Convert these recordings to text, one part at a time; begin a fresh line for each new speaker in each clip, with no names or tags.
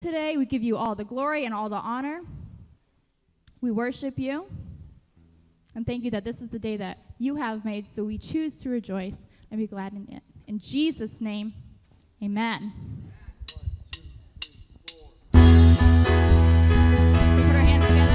today. We give you all the glory and all the honor. We worship you. And thank you that this is the day that you have made, so we choose to rejoice and be glad in it. In Jesus' name, amen. Put our hands together.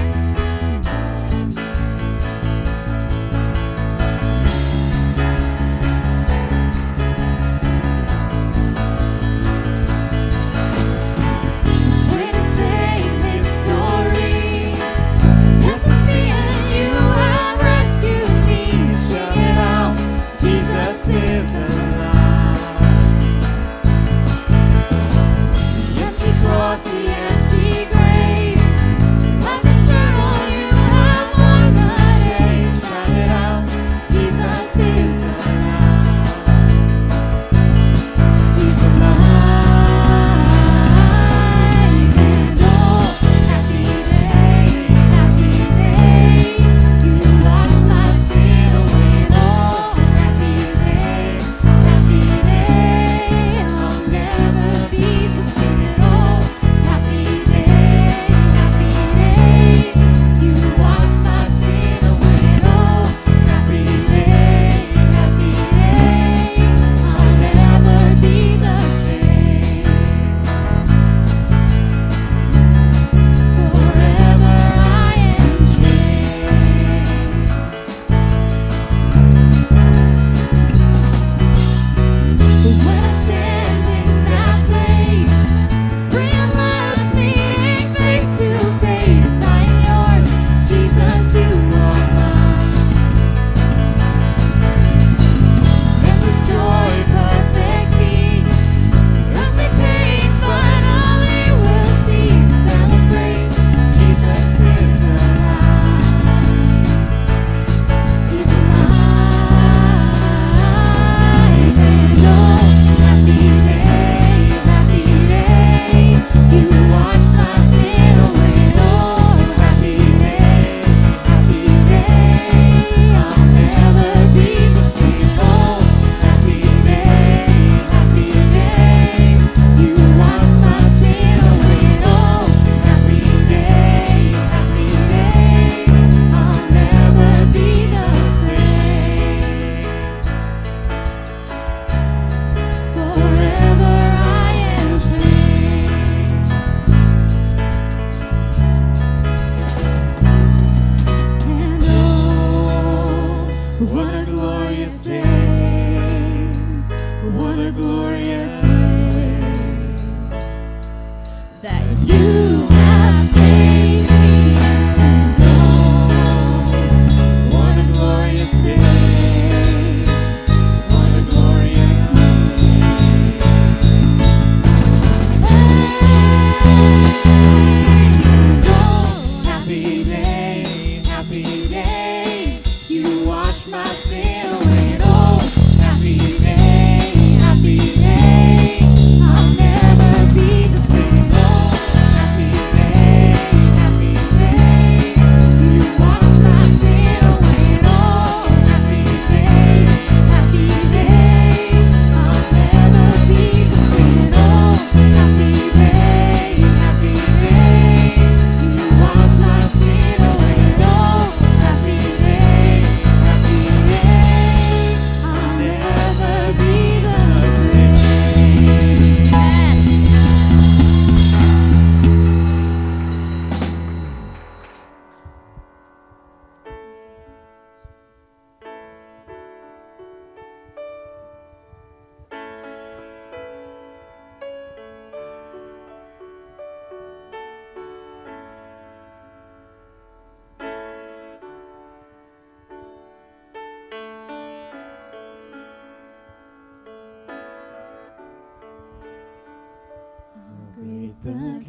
The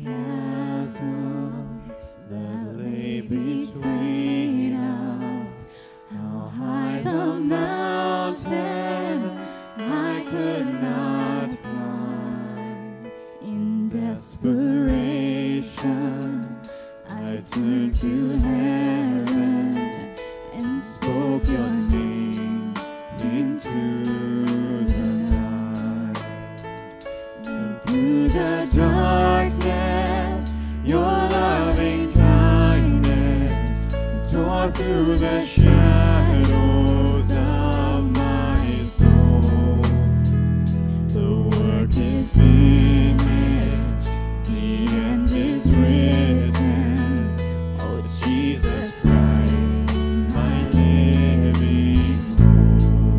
chasm that lay between us, how high the mountain I could not climb. In desperation, I turned to heaven and spoke your name into the night. And through the darkness through the shadows of my soul. The work is finished, the end is written. Oh, Jesus Christ, my living hope.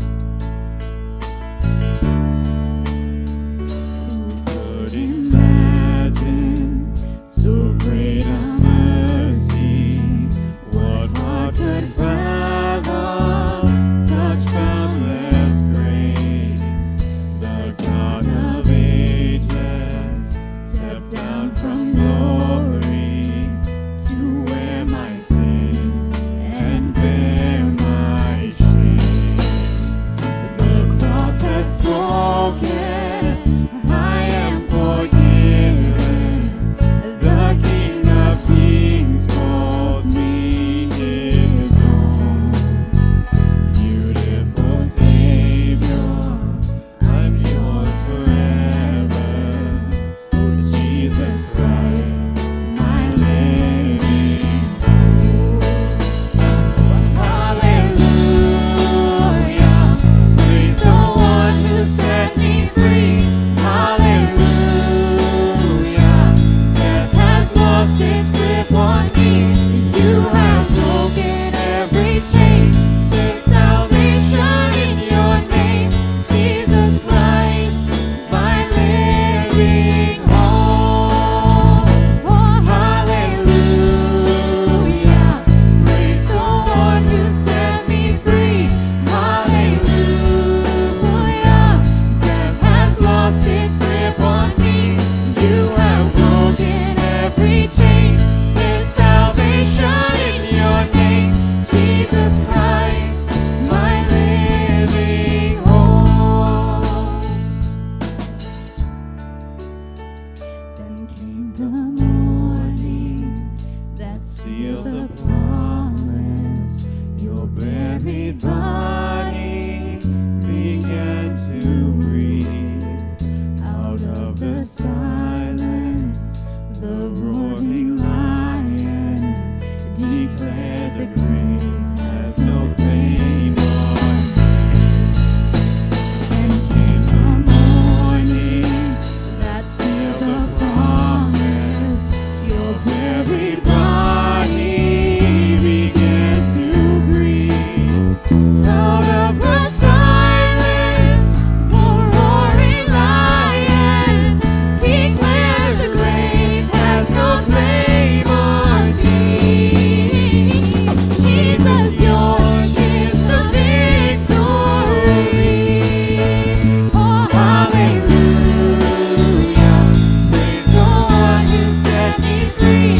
Who could imagine so great a mercy? What heart could fathom such boundless grace? The God of ages stepped down from glory to wear my sin and bear my shame. The cross has spoken, I am forgiven. The King of Kings calls me his own. Beautiful Savior, I'm yours forever. Oh, Jesus Christ, my living hope. Hallelujah, praise the one who set me free. Hallelujah, death has lost its grip on me. You have broken every chain. There's salvation in your name, Jesus Christ, my living hope. Oh, hallelujah, praise the one who set me free. Hallelujah, death has lost its grip on me. You have broken every chain. There's salvation in your name, Jesus Christ, my living hope. Then came the morning that sealed the promise. Your buried body began to breathe. Out of the silence, the roaring lion declared the grave has no claim on me. Then came the morning that sealed the promise. Your buried body began to breathe. Out of the silence, the roaring lion declared the grave has no claim on me. Jesus, yours is the victory. Oh, hallelujah, praise the one who set me free.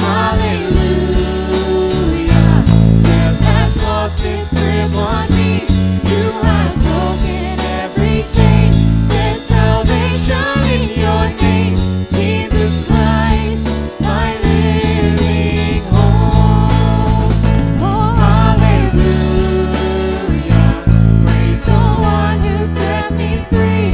Hallelujah, death has lost its grip on me. You have broken every chain. There's salvation in your name, Jesus Christ, my living hope. Oh, hallelujah, praise the one who set me free.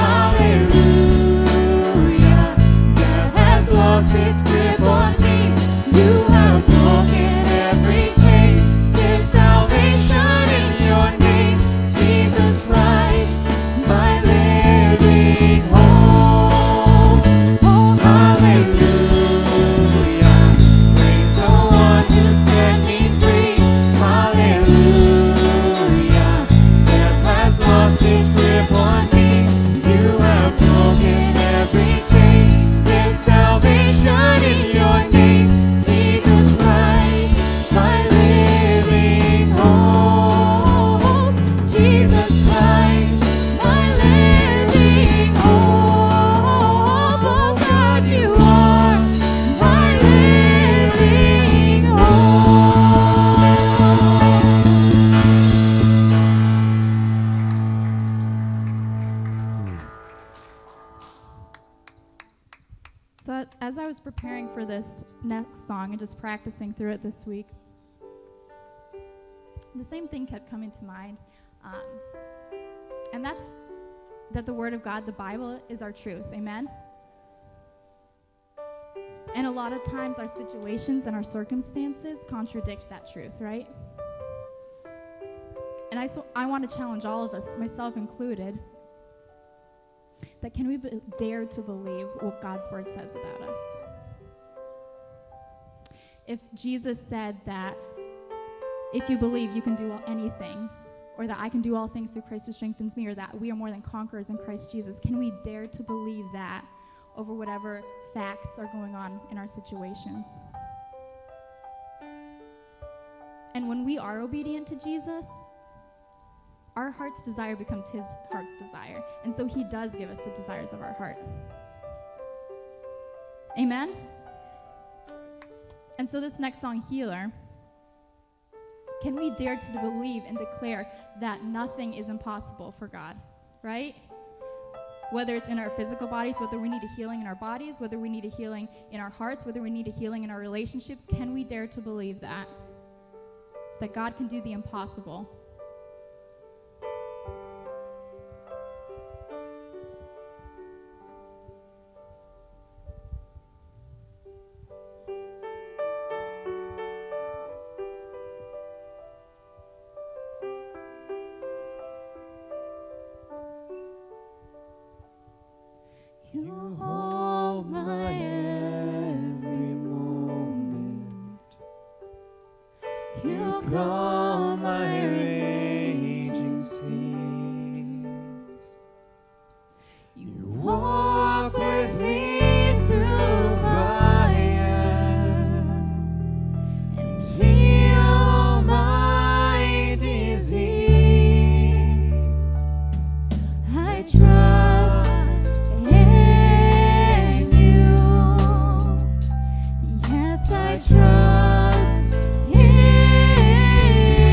Hallelujah, death has lost its grip on me. You have broken every chain. There's salvation in your name, Jesus Christ, my living hope. Oh, hallelujah, praise the one who set me free. Hallelujah, death has lost its grip on me. You have broken every chain. There's salvation in your name, Jesus Christ, my living hope. Jesus Christ, my living hope. Oh God, you are my living hope.
So as I was preparing for this next song and just practicing through it this week, the same thing kept coming to mind. And that's that the Word of God, the Bible, is our truth. Amen? And a lot of times our situations and our circumstances contradict that truth, right? And I want to challenge all of us, myself included, that can we dare to believe what God's word says about us? If Jesus said that if you believe you can do anything, or that I can do all things through Christ who strengthens me, or that we are more than conquerors in Christ Jesus, can we dare to believe that over whatever facts are going on in our situations? And when we are obedient to Jesus, our heart's desire becomes his heart's desire. And so he does give us the desires of our heart. Amen? And so this next song, Healer, can we dare to believe and declare that nothing is impossible for God, right? Whether it's in our physical bodies, whether we need a healing in our bodies, whether we need a healing in our hearts, whether we need a healing in our relationships, can we dare to believe that God can do the impossible?
You hold my every moment. You calm my raging seas. You walk with me through fire and heal all my disease. I trust in you. Yes, I trust in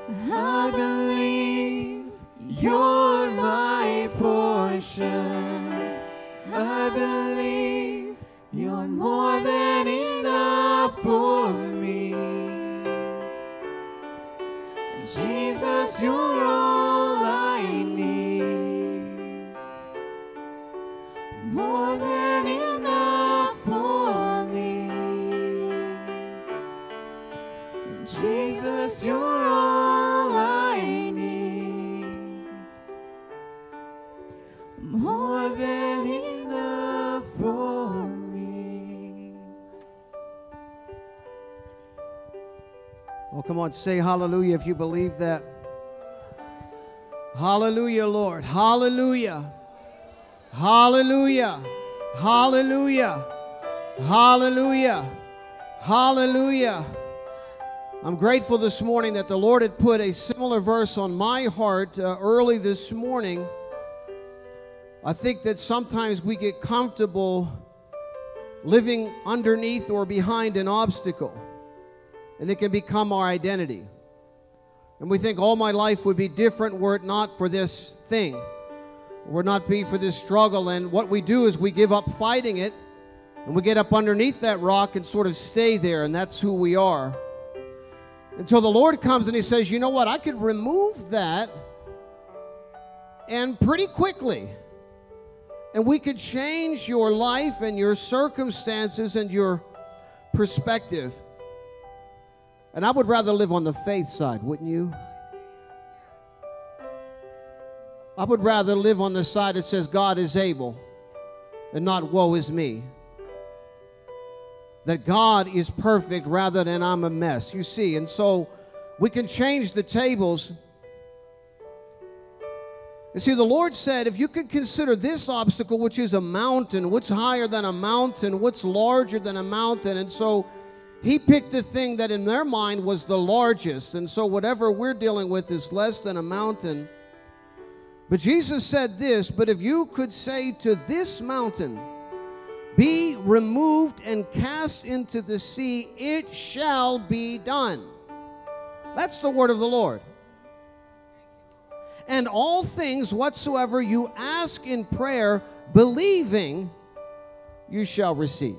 I believe you're my portion. I believe you're more than enough for me. Jesus, you're all I need. More than enough for me. Jesus, you're all I need. More than enough for me.
Oh, come on, say hallelujah if you believe that. Hallelujah, Lord. Hallelujah. Hallelujah. Hallelujah. Hallelujah. Hallelujah. I'm grateful this morning that the Lord had put a similar verse on my heart early this morning. I think that sometimes we get comfortable living underneath or behind an obstacle, and it can become our identity. And we think all my life would be different were it not for this thing, would not be for this struggle. And what we do is we give up fighting it, and we get up underneath that rock and sort of stay there, and that's who we are. Until the Lord comes and He says, you know what, I could remove that, and pretty quickly. And we could change your life and your circumstances and your perspective. And I would rather live on the faith side, wouldn't you? I would rather live on the side that says God is able and not woe is me. That God is perfect rather than I'm a mess, you see. And so we can change the tables. You see, the Lord said, if you could consider this obstacle, which is a mountain, what's higher than a mountain, what's larger than a mountain. And so He picked the thing that in their mind was the largest. And so whatever we're dealing with is less than a mountain. But Jesus said this, but if you could say to this mountain, be removed and cast into the sea, it shall be done. That's the word of the Lord. And all things whatsoever you ask in prayer, believing, you shall receive.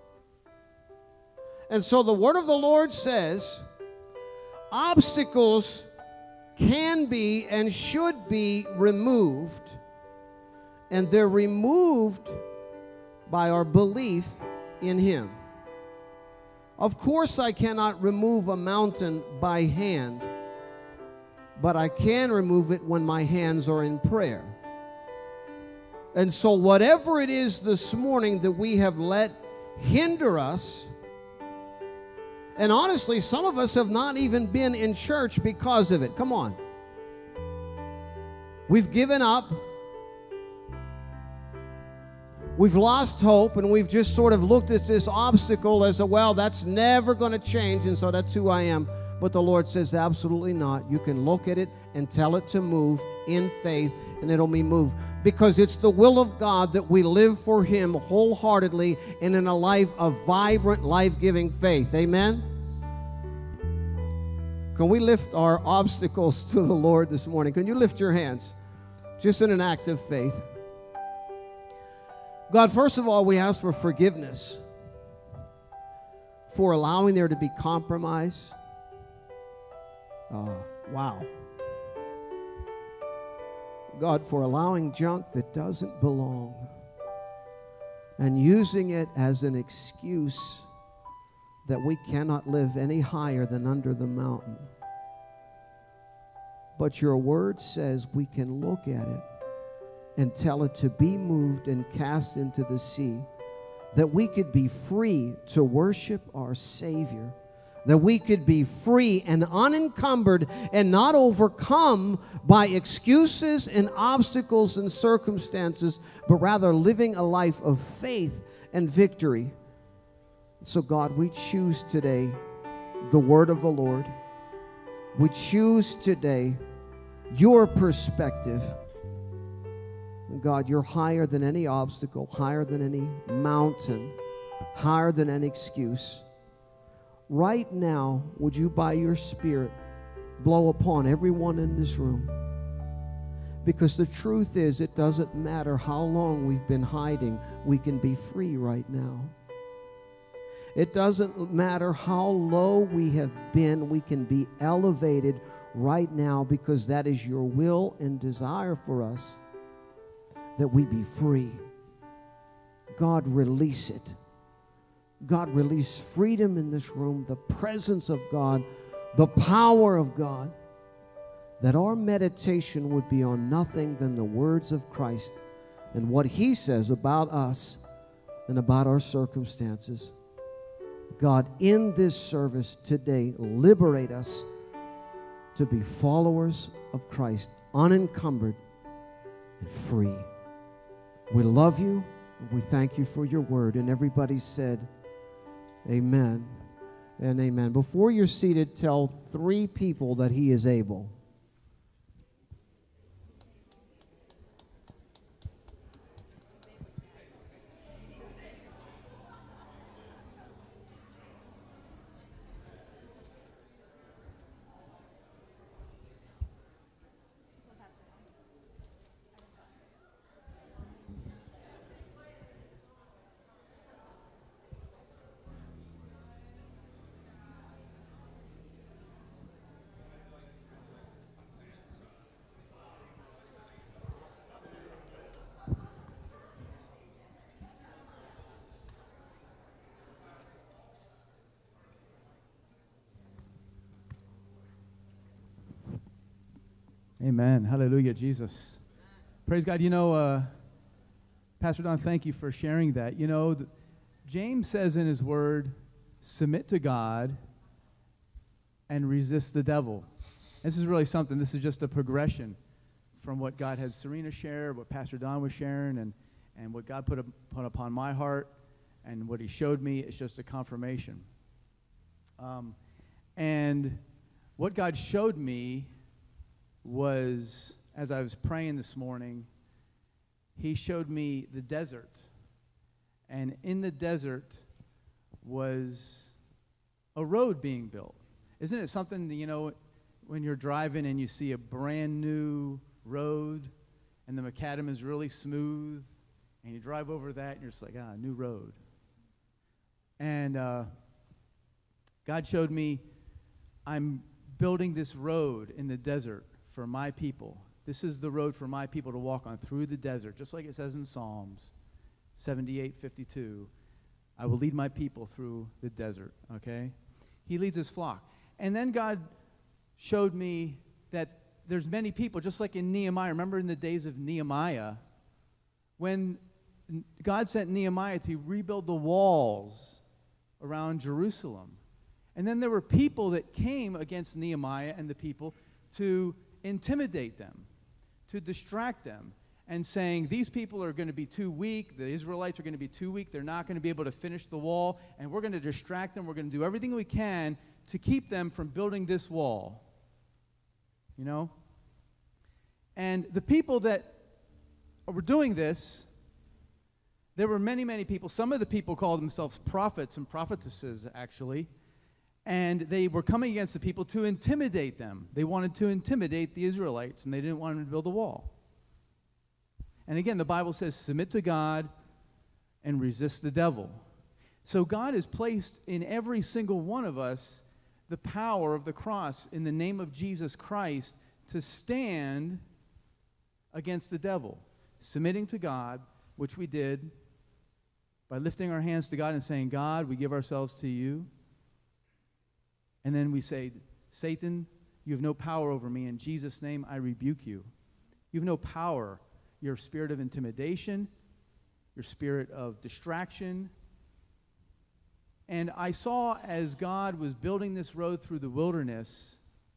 And so the word of the Lord says, obstacles can be and should be removed, and they're removed by our belief in Him. Of course, I cannot remove a mountain by hand, but I can remove it when my hands are in prayer. And so whatever it is this morning that we have let hinder us, and honestly, some of us have not even been in church because of it. Come on. We've given up. We've lost hope, and we've just sort of looked at this obstacle as well, that's never going to change, and so that's who I am. But the Lord says, absolutely not. You can look at it and tell it to move in faith, and it'll be moved. Because it's the will of God that we live for Him wholeheartedly and in a life of vibrant, life-giving faith. Amen? Can we lift our obstacles to the Lord this morning? Can you lift your hands? Just in an act of faith. God, first of all, we ask for forgiveness for allowing there to be compromise. Wow. God, for allowing junk that doesn't belong and using it as an excuse that we cannot live any higher than under the mountain. But your word says we can look at it and tell it to be moved and cast into the sea, that we could be free to worship our Savior, that we could be free and unencumbered and not overcome by excuses and obstacles and circumstances, but rather living a life of faith and victory. So God, we choose today the word of the Lord. We choose today your perspective. God, you're higher than any obstacle, higher than any mountain, higher than any excuse. Right now, would you, by your Spirit, blow upon everyone in this room. Because the truth is, it doesn't matter how long we've been hiding, we can be free right now. It doesn't matter how low we have been, we can be elevated right now, because that is your will and desire for us, that we be free. God, release it. God, release freedom in this room, the presence of God, the power of God, that our meditation would be on nothing than the words of Christ and what He says about us and about our circumstances. God, in this service today, liberate us to be followers of Christ, unencumbered and free. We love you, and we thank you for your word. And everybody said, amen and amen. Before you're seated, tell 3 people that He is able.
Amen. Hallelujah, Jesus. Praise God. You know, Pastor Don, thank you for sharing that. You know, James says in his word, submit to God and resist the devil. This is really something. This is just a progression from what God had Serena share, what Pastor Don was sharing, and what God put upon my heart, and what He showed me. It's just a confirmation. And what God showed me was, as I was praying this morning, He showed me the desert. And in the desert was a road being built. Isn't it something that, you know, when you're driving and you see a brand new road and the macadam is really smooth, and you drive over that and you're just like, new road. And God showed me, I'm building this road in the desert for my people. This is the road for my people to walk on through the desert, just like it says in Psalms 78:52. I will lead my people through the desert, okay? He leads His flock. And then God showed me that there's many people, just like in Nehemiah. Remember in the days of Nehemiah, when God sent Nehemiah to rebuild the walls around Jerusalem. And then there were people that came against Nehemiah and the people to intimidate them, to distract them, and saying, these people are going to be too weak, the Israelites are going to be too weak, they're not going to be able to finish the wall, and we're going to distract them, we're going to do everything we can to keep them from building this wall. You know? And the people that were doing this, there were many, many people. Some of the people called themselves prophets and prophetesses, actually. And they were coming against the people to intimidate them. They wanted to intimidate the Israelites, and they didn't want them to build a wall. And again, the Bible says, submit to God and resist the devil. So God has placed in every single one of us the power of the cross in the name of Jesus Christ to stand against the devil. Submitting to God, which we did by lifting our hands to God and saying, God, we give ourselves to you. And then we say, Satan, you have no power over me. In Jesus' name, I rebuke you. You have no power. Your spirit of intimidation, your spirit of distraction. And I saw as God was building this road through the wilderness,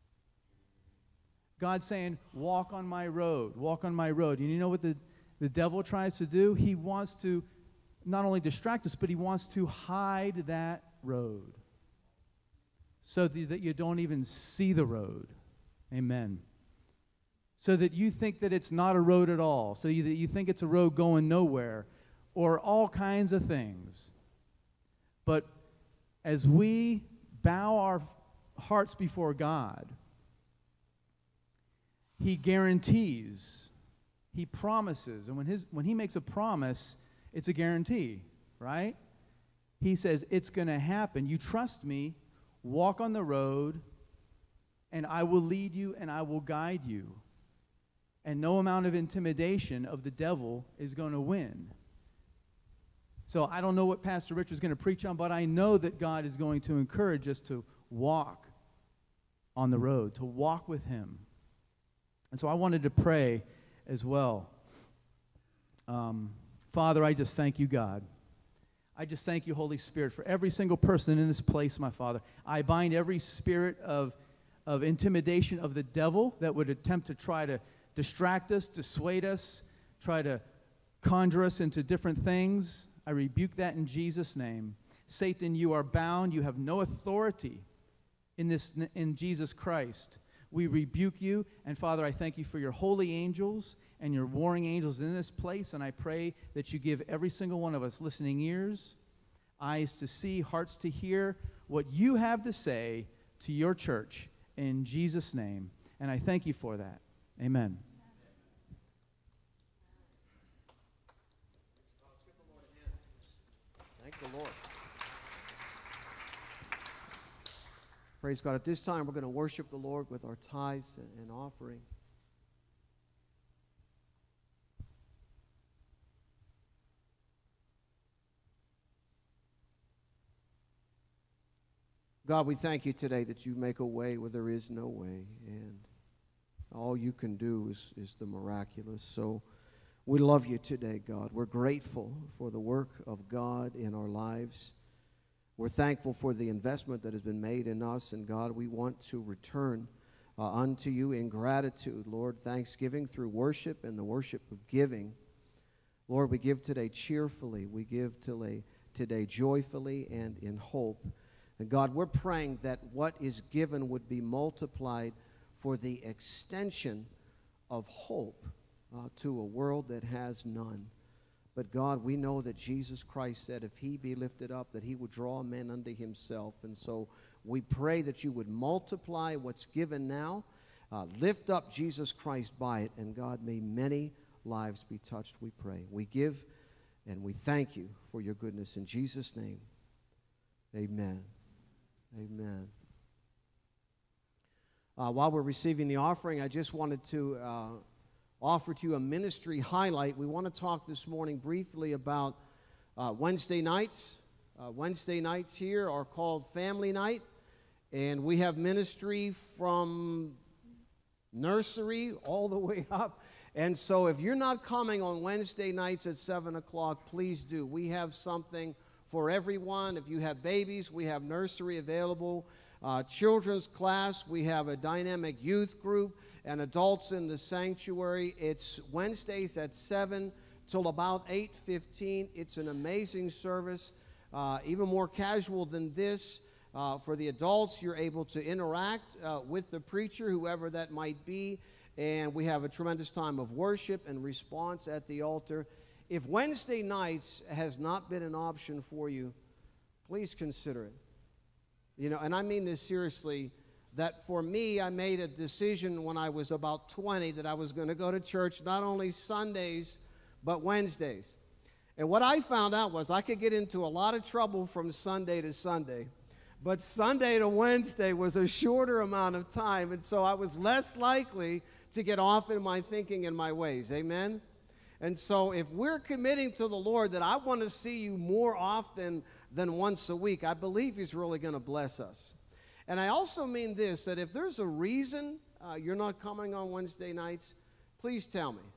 God saying, walk on my road, walk on my road. And you know what the devil tries to do? He wants to not only distract us, but he wants to hide that road so that you don't even see the road. Amen. So that you think that it's not a road at all, so that you think it's a road going nowhere, or all kinds of things. But as we bow our hearts before God He guarantees. He promises. And when he makes a promise, it's a guarantee, right? He says, it's going to happen. You trust me, walk on the road, and I will lead you and I will guide you. And no amount of intimidation of the devil is going to win. So I don't know what Pastor Richard's going to preach on, but I know that God is going to encourage us to walk on the road, to walk with him. And so I wanted to pray as well. Father, I just thank you, God. I just thank you, Holy Spirit, for every single person in this place, my Father. I bind every spirit of intimidation of the devil that would attempt to try to distract us, dissuade us, try to conjure us into different things. I rebuke that in Jesus' name. Satan, you are bound. You have no authority in Jesus Christ. We rebuke you. And Father, I thank you for your holy angels and your warring angels in this place. And I pray that you give every single one of us listening ears, eyes to see, hearts to hear what you have to say to your church in Jesus' name. And I thank you for that. Amen.
Thank the Lord. Praise God. At this time, we're going to worship the Lord with our tithes and offering. God, we thank you today that you make a way where there is no way, and all you can do is the miraculous. So we love you today, God. We're grateful for the work of God in our lives. We're thankful for the investment that has been made in us, and God, we want to return unto you in gratitude, Lord, thanksgiving through worship and the worship of giving. Lord, we give today cheerfully. We give today joyfully and in hope. And God, we're praying that what is given would be multiplied for the extension of hope to a world that has none. But God, we know that Jesus Christ said if he be lifted up, that he would draw men unto himself. And so we pray that you would multiply what's given now, lift up Jesus Christ by it, and God, may many lives be touched, we pray. We give and we thank you for your goodness. In Jesus' name, amen. Amen. While we're receiving the offering, I just wanted to offer to you a ministry highlight. We want to talk this morning briefly about Wednesday nights. Wednesday nights here are called Family Night, and we have ministry from nursery all the way up. And so if you're not coming on Wednesday nights at 7 o'clock, please do. We have something for everyone. If you have babies, we have nursery available. Children's class, we have a dynamic youth group, and adults in the sanctuary. It's Wednesdays at 7 till about 8:15. It's an amazing service, even more casual than this. For the adults, you're able to interact with the preacher, whoever that might be, and we have a tremendous time of worship and response at the altar. If Wednesday nights has not been an option for you, please consider it. You know, and I mean this seriously, that for me, I made a decision when I was about 20 that I was going to go to church not only Sundays, but Wednesdays. And what I found out was I could get into a lot of trouble from Sunday to Sunday. But Sunday to Wednesday was a shorter amount of time, and so I was less likely to get off in my thinking and my ways. Amen? And so if we're committing to the Lord that I want to see you more often than once a week, I believe he's really going to bless us. And I also mean this, that if there's a reason you're not coming on Wednesday nights, please tell me.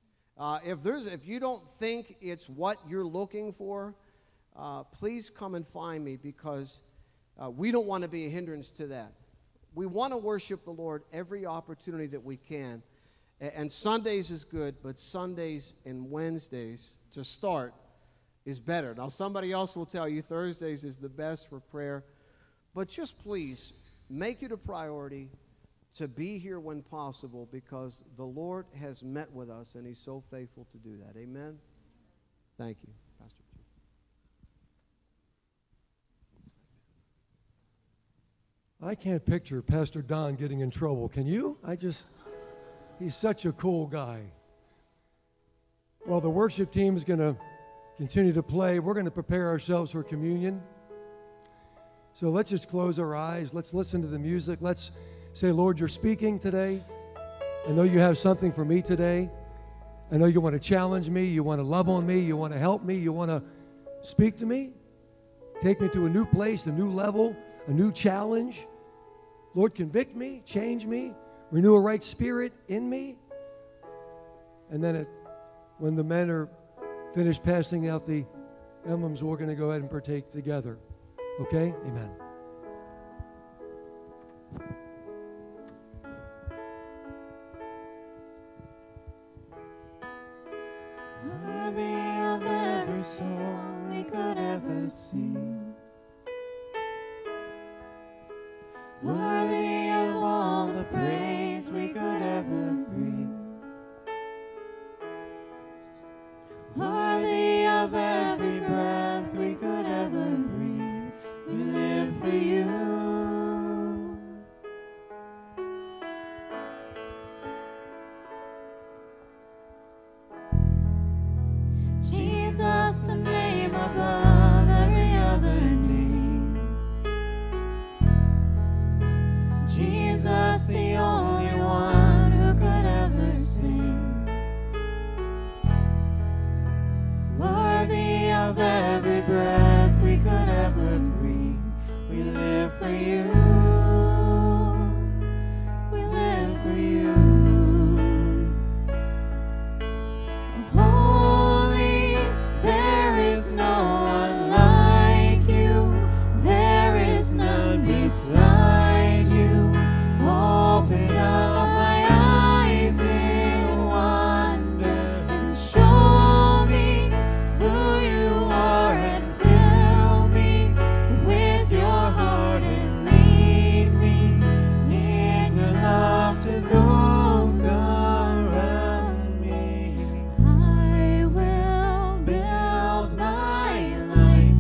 If you don't think it's what you're looking for, please come and find me, because we don't want to be a hindrance to that. We want to worship the Lord every opportunity that we can. And Sundays is good, but Sundays and Wednesdays to start is better. Now, somebody else will tell you Thursdays is the best for prayer. But just please make it a priority to be here when possible, because the Lord has met with us, and he's so faithful to do that. Amen? Thank you, Pastor.
I can't picture Pastor Don getting in trouble. Can you? He's such a cool guy. Well, the worship team is going to continue to play. We're going to prepare ourselves for communion. So let's just close our eyes. Let's listen to the music. Let's say, Lord, you're speaking today. I know you have something for me today. I know you want to challenge me. You want to love on me. You want to help me. You want to speak to me. Take me to a new place, a new level, a new challenge. Lord, convict me, change me, renew a right spirit in me. And then when the men are finished passing out the emblems, we're going to go ahead and partake together. Okay? Amen.
Worthy of every song we could ever sing, worthy of all the praise we could ever bring, worthy of every breath we could ever breathe. We live for you. Jesus, the name above every other name. Jesus, the only one who could ever sing. Worthy of every breath we could ever breathe. We live for you. We live for you. Holy, there is no one like you. There is none beside you. Open up my eyes in wonder and show me who you are, and fill me with your heart and lead me in your love to those around me. I will build my life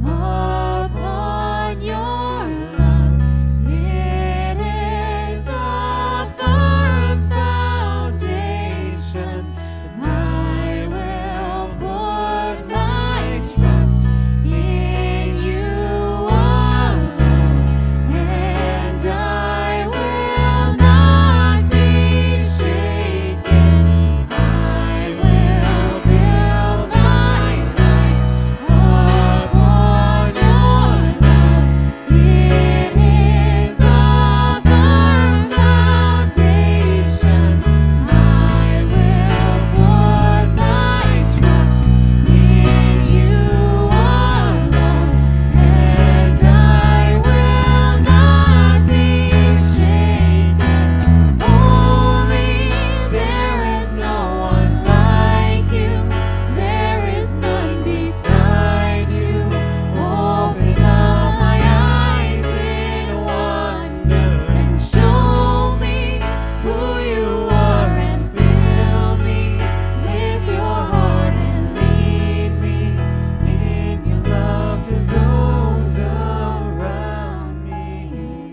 upon your love. It is a firm foundation. I will put my trust in you alone, and I will not be shaken. I will build my life upon your love. It is a firm foundation. I will put my trust in you alone, and I will not be shaken. Holy, there is no one like you. There is none beside you. Open up my eyes in wonder and show me who you are, and fill me with your heart and lead me in your love to those around me.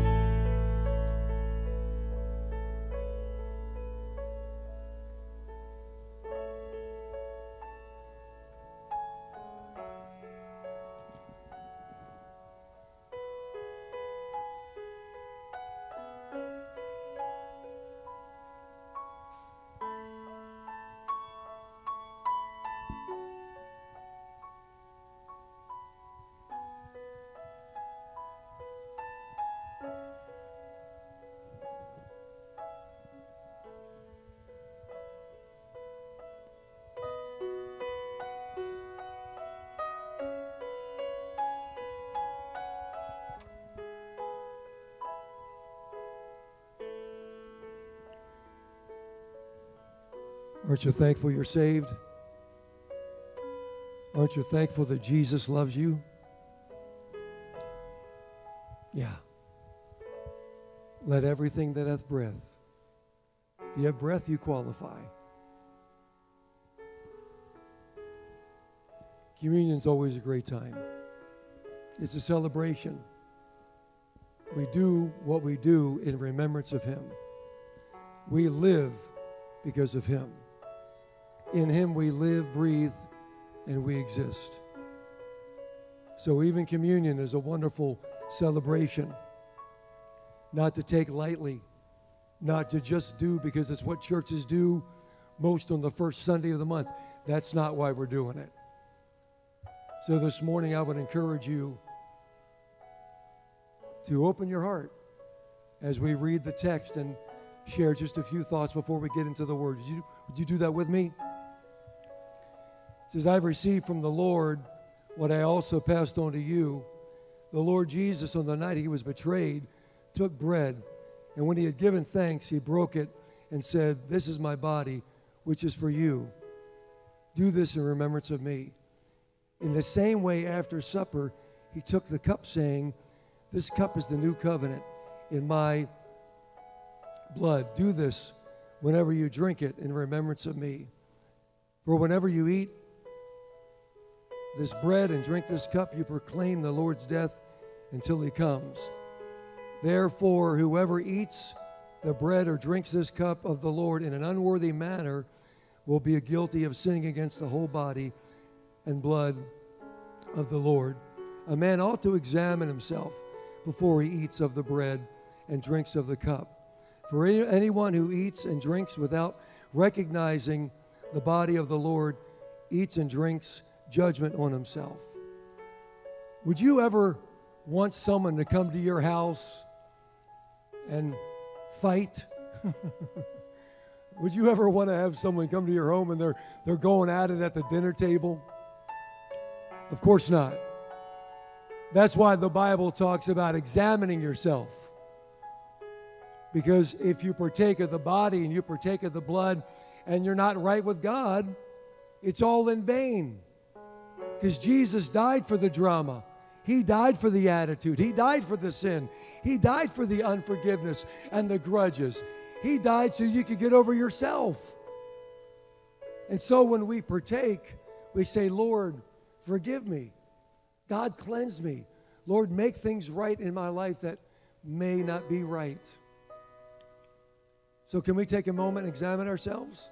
Aren't you thankful you're saved? Aren't you thankful that Jesus loves you? Yeah. Let everything that hath breath. If you have breath, you qualify. Communion's always a great time. It's a celebration. We do what we do in remembrance of Him. We live because of him. In him we live, breathe, and we exist. So even communion is a wonderful celebration, not to take lightly, not to just do because it's what churches do most on the first Sunday of the month. That's not why we're doing it. So this morning I would encourage you to open your heart as we read the text and share just a few thoughts before we get into the Word. Would you do that with me? It says, I've received from the Lord what I also passed on to you. The Lord Jesus, on the night he was betrayed, took bread, and when he had given thanks, he broke it and said, this is my body, which is for you. Do this in remembrance of me. In the same way, after supper, he took the cup, saying, this cup is the new covenant in my blood. Do this whenever you drink it in remembrance of me. For whenever you eat this bread and drink this cup, you proclaim the Lord's death until he comes. Therefore, whoever eats the bread or drinks this cup of the Lord in an unworthy manner will be guilty of sinning against the whole body and blood of the Lord. A man ought to examine himself before he eats of the bread and drinks of the cup. For anyone who eats and drinks without recognizing the body of the Lord eats and drinks judgment on himself. Would you ever want someone to come to your house and fight? Would you ever want to have someone come to your home and they're going at it at the dinner table? Of course not. That's why the Bible talks about examining yourself. Because if you partake of the body and you partake of the blood and you're not right with God, it's all in vain. Because Jesus died for the drama. He died for the attitude. He died for the sin. He died for the unforgiveness and the grudges. He died so you could get over yourself. And so when we partake, we say, Lord, forgive me. God, cleanse me. Lord, make things right in my life that may not be right. So can we take a moment and examine ourselves?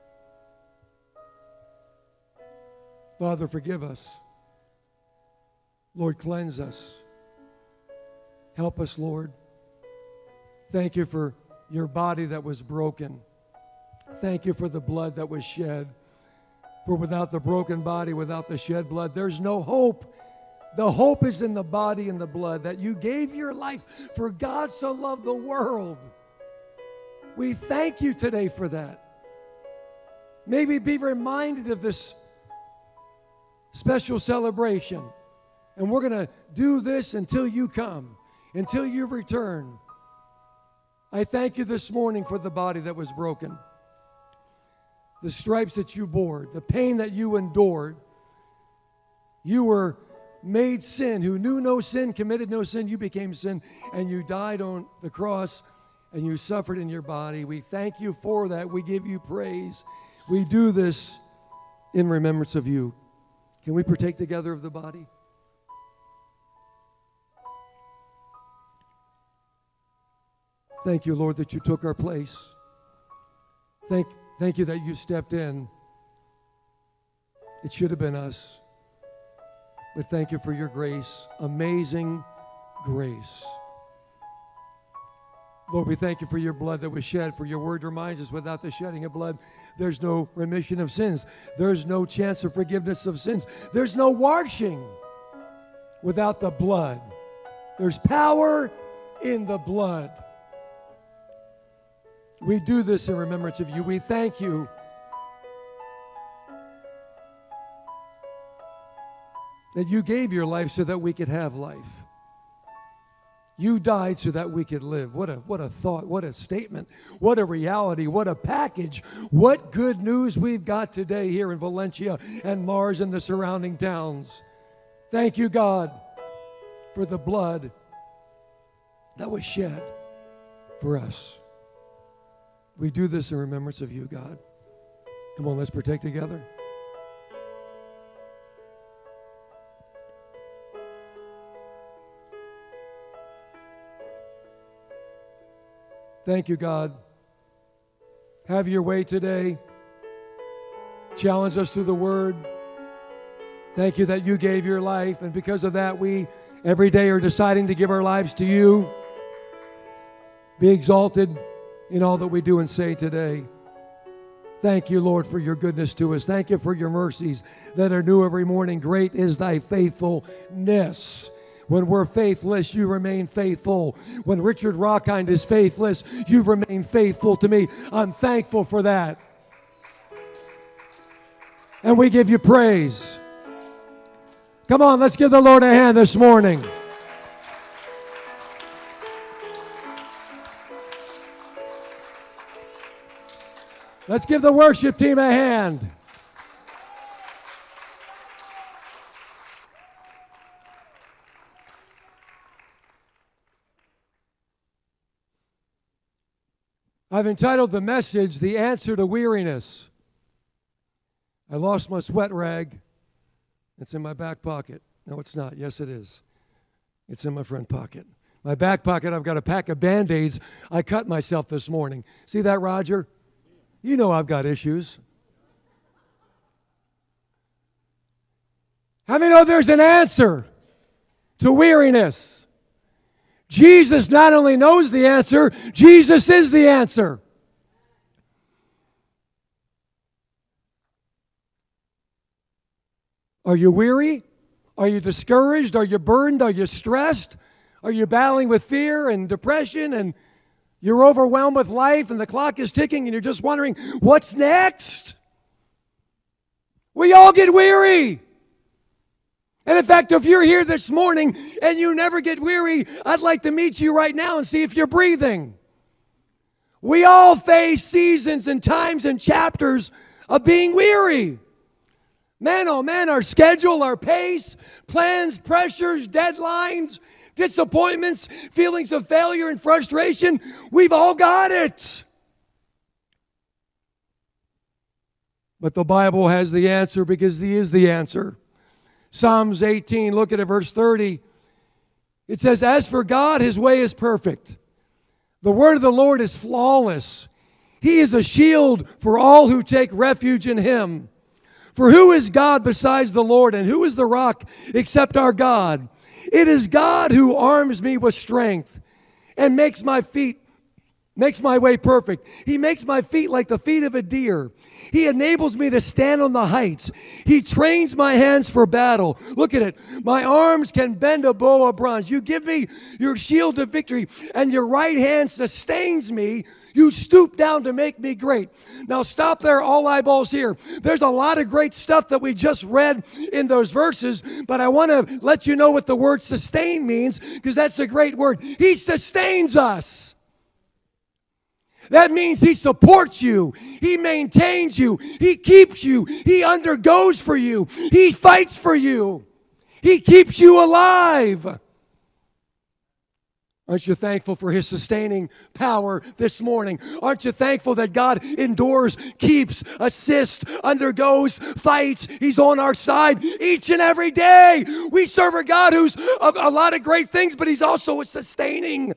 Father, forgive us. Lord, cleanse us. Help us, Lord. Thank you for your body that was broken. Thank you for the blood that was shed. For without the broken body, without the shed blood, there's no hope. The hope is in the body and the blood, that you gave your life for God so loved the world. We thank you today for that. May we be reminded of this special celebration. And we're going to do this until you come, until you return. I thank you this morning for the body that was broken, the stripes that you bore, the pain that you endured. You were made sin, who knew no sin, committed no sin. You became sin, and you died on the cross, and you suffered in your body. We thank you for that. We give you praise. We do this in remembrance of you. Can we partake together of the body? Thank you, Lord, that you took our place. Thank you that you stepped in. It should have been us. But thank you for your grace, amazing grace. Lord, we thank you for your blood that was shed, for your word reminds us without the shedding of blood, there's no remission of sins. There's no chance of forgiveness of sins. There's no washing without the blood. There's power in the blood. We do this in remembrance of you. We thank you that you gave your life so that we could have life. You died so that we could live. What a thought, what a statement, what a reality, what a package. What good news we've got today here in Valencia and Mars and the surrounding towns. Thank you, God, for the blood that was shed for us. We do this in remembrance of you, God. Come on, let's partake together. Thank you, God, have your way today. Challenge us through the Word. Thank you that you gave your life, and because of that, we every day are deciding to give our lives to you. Be exalted in all that we do and say today. Thank you, Lord, for your goodness to us. Thank you for your mercies that are new every morning. Great is thy faithfulness. When we're faithless, you remain faithful. When Richard Rochkind is faithless, you've remained faithful to me. I'm thankful for that. And we give you praise. Come on, let's give the Lord a hand this morning. Let's give the worship team a hand. I've entitled the message, The Answer to Weariness. I lost my sweat rag. It's in my back pocket. No, it's not. Yes, it is. It's in my front pocket. My back pocket, I've got a pack of Band-Aids. I cut myself this morning. See that, Roger? You know I've got issues. How many know there's an answer to weariness? Jesus not only knows the answer, Jesus is the answer. Are you weary? Are you discouraged? Are you burdened? Are you stressed? Are you battling with fear and depression and you're overwhelmed with life and the clock is ticking and you're just wondering, what's next? We all get weary. And in fact, if you're here this morning and you never get weary, I'd like to meet you right now and see if you're breathing. We all face seasons and times and chapters of being weary. Man, oh man, our schedule, our pace, plans, pressures, deadlines, disappointments, feelings of failure and frustration, we've all got it. But the Bible has the answer because He is the answer. Psalms 18, look at it, verse 30. It says, as for God, His way is perfect. The word of the Lord is flawless. He is a shield for all who take refuge in Him. For who is God besides the Lord, and who is the rock except our God? It is God who arms me with strength and makes my way perfect. He makes my feet like the feet of a deer. He enables me to stand on the heights. He trains my hands for battle. Look at it. My arms can bend a bow of bronze. You give me your shield of victory, and your right hand sustains me. You stoop down to make me great. Now stop there, all eyeballs here. There's a lot of great stuff that we just read in those verses, but I want to let you know what the word sustain means, because that's a great word. He sustains us. That means He supports you. He maintains you. He keeps you. He undergoes for you. He fights for you. He keeps you alive. Aren't you thankful for His sustaining power this morning? Aren't you thankful that God endures, keeps, assists, undergoes, fights? He's on our side each and every day. We serve a God who's a lot of great things, but He's also a sustaining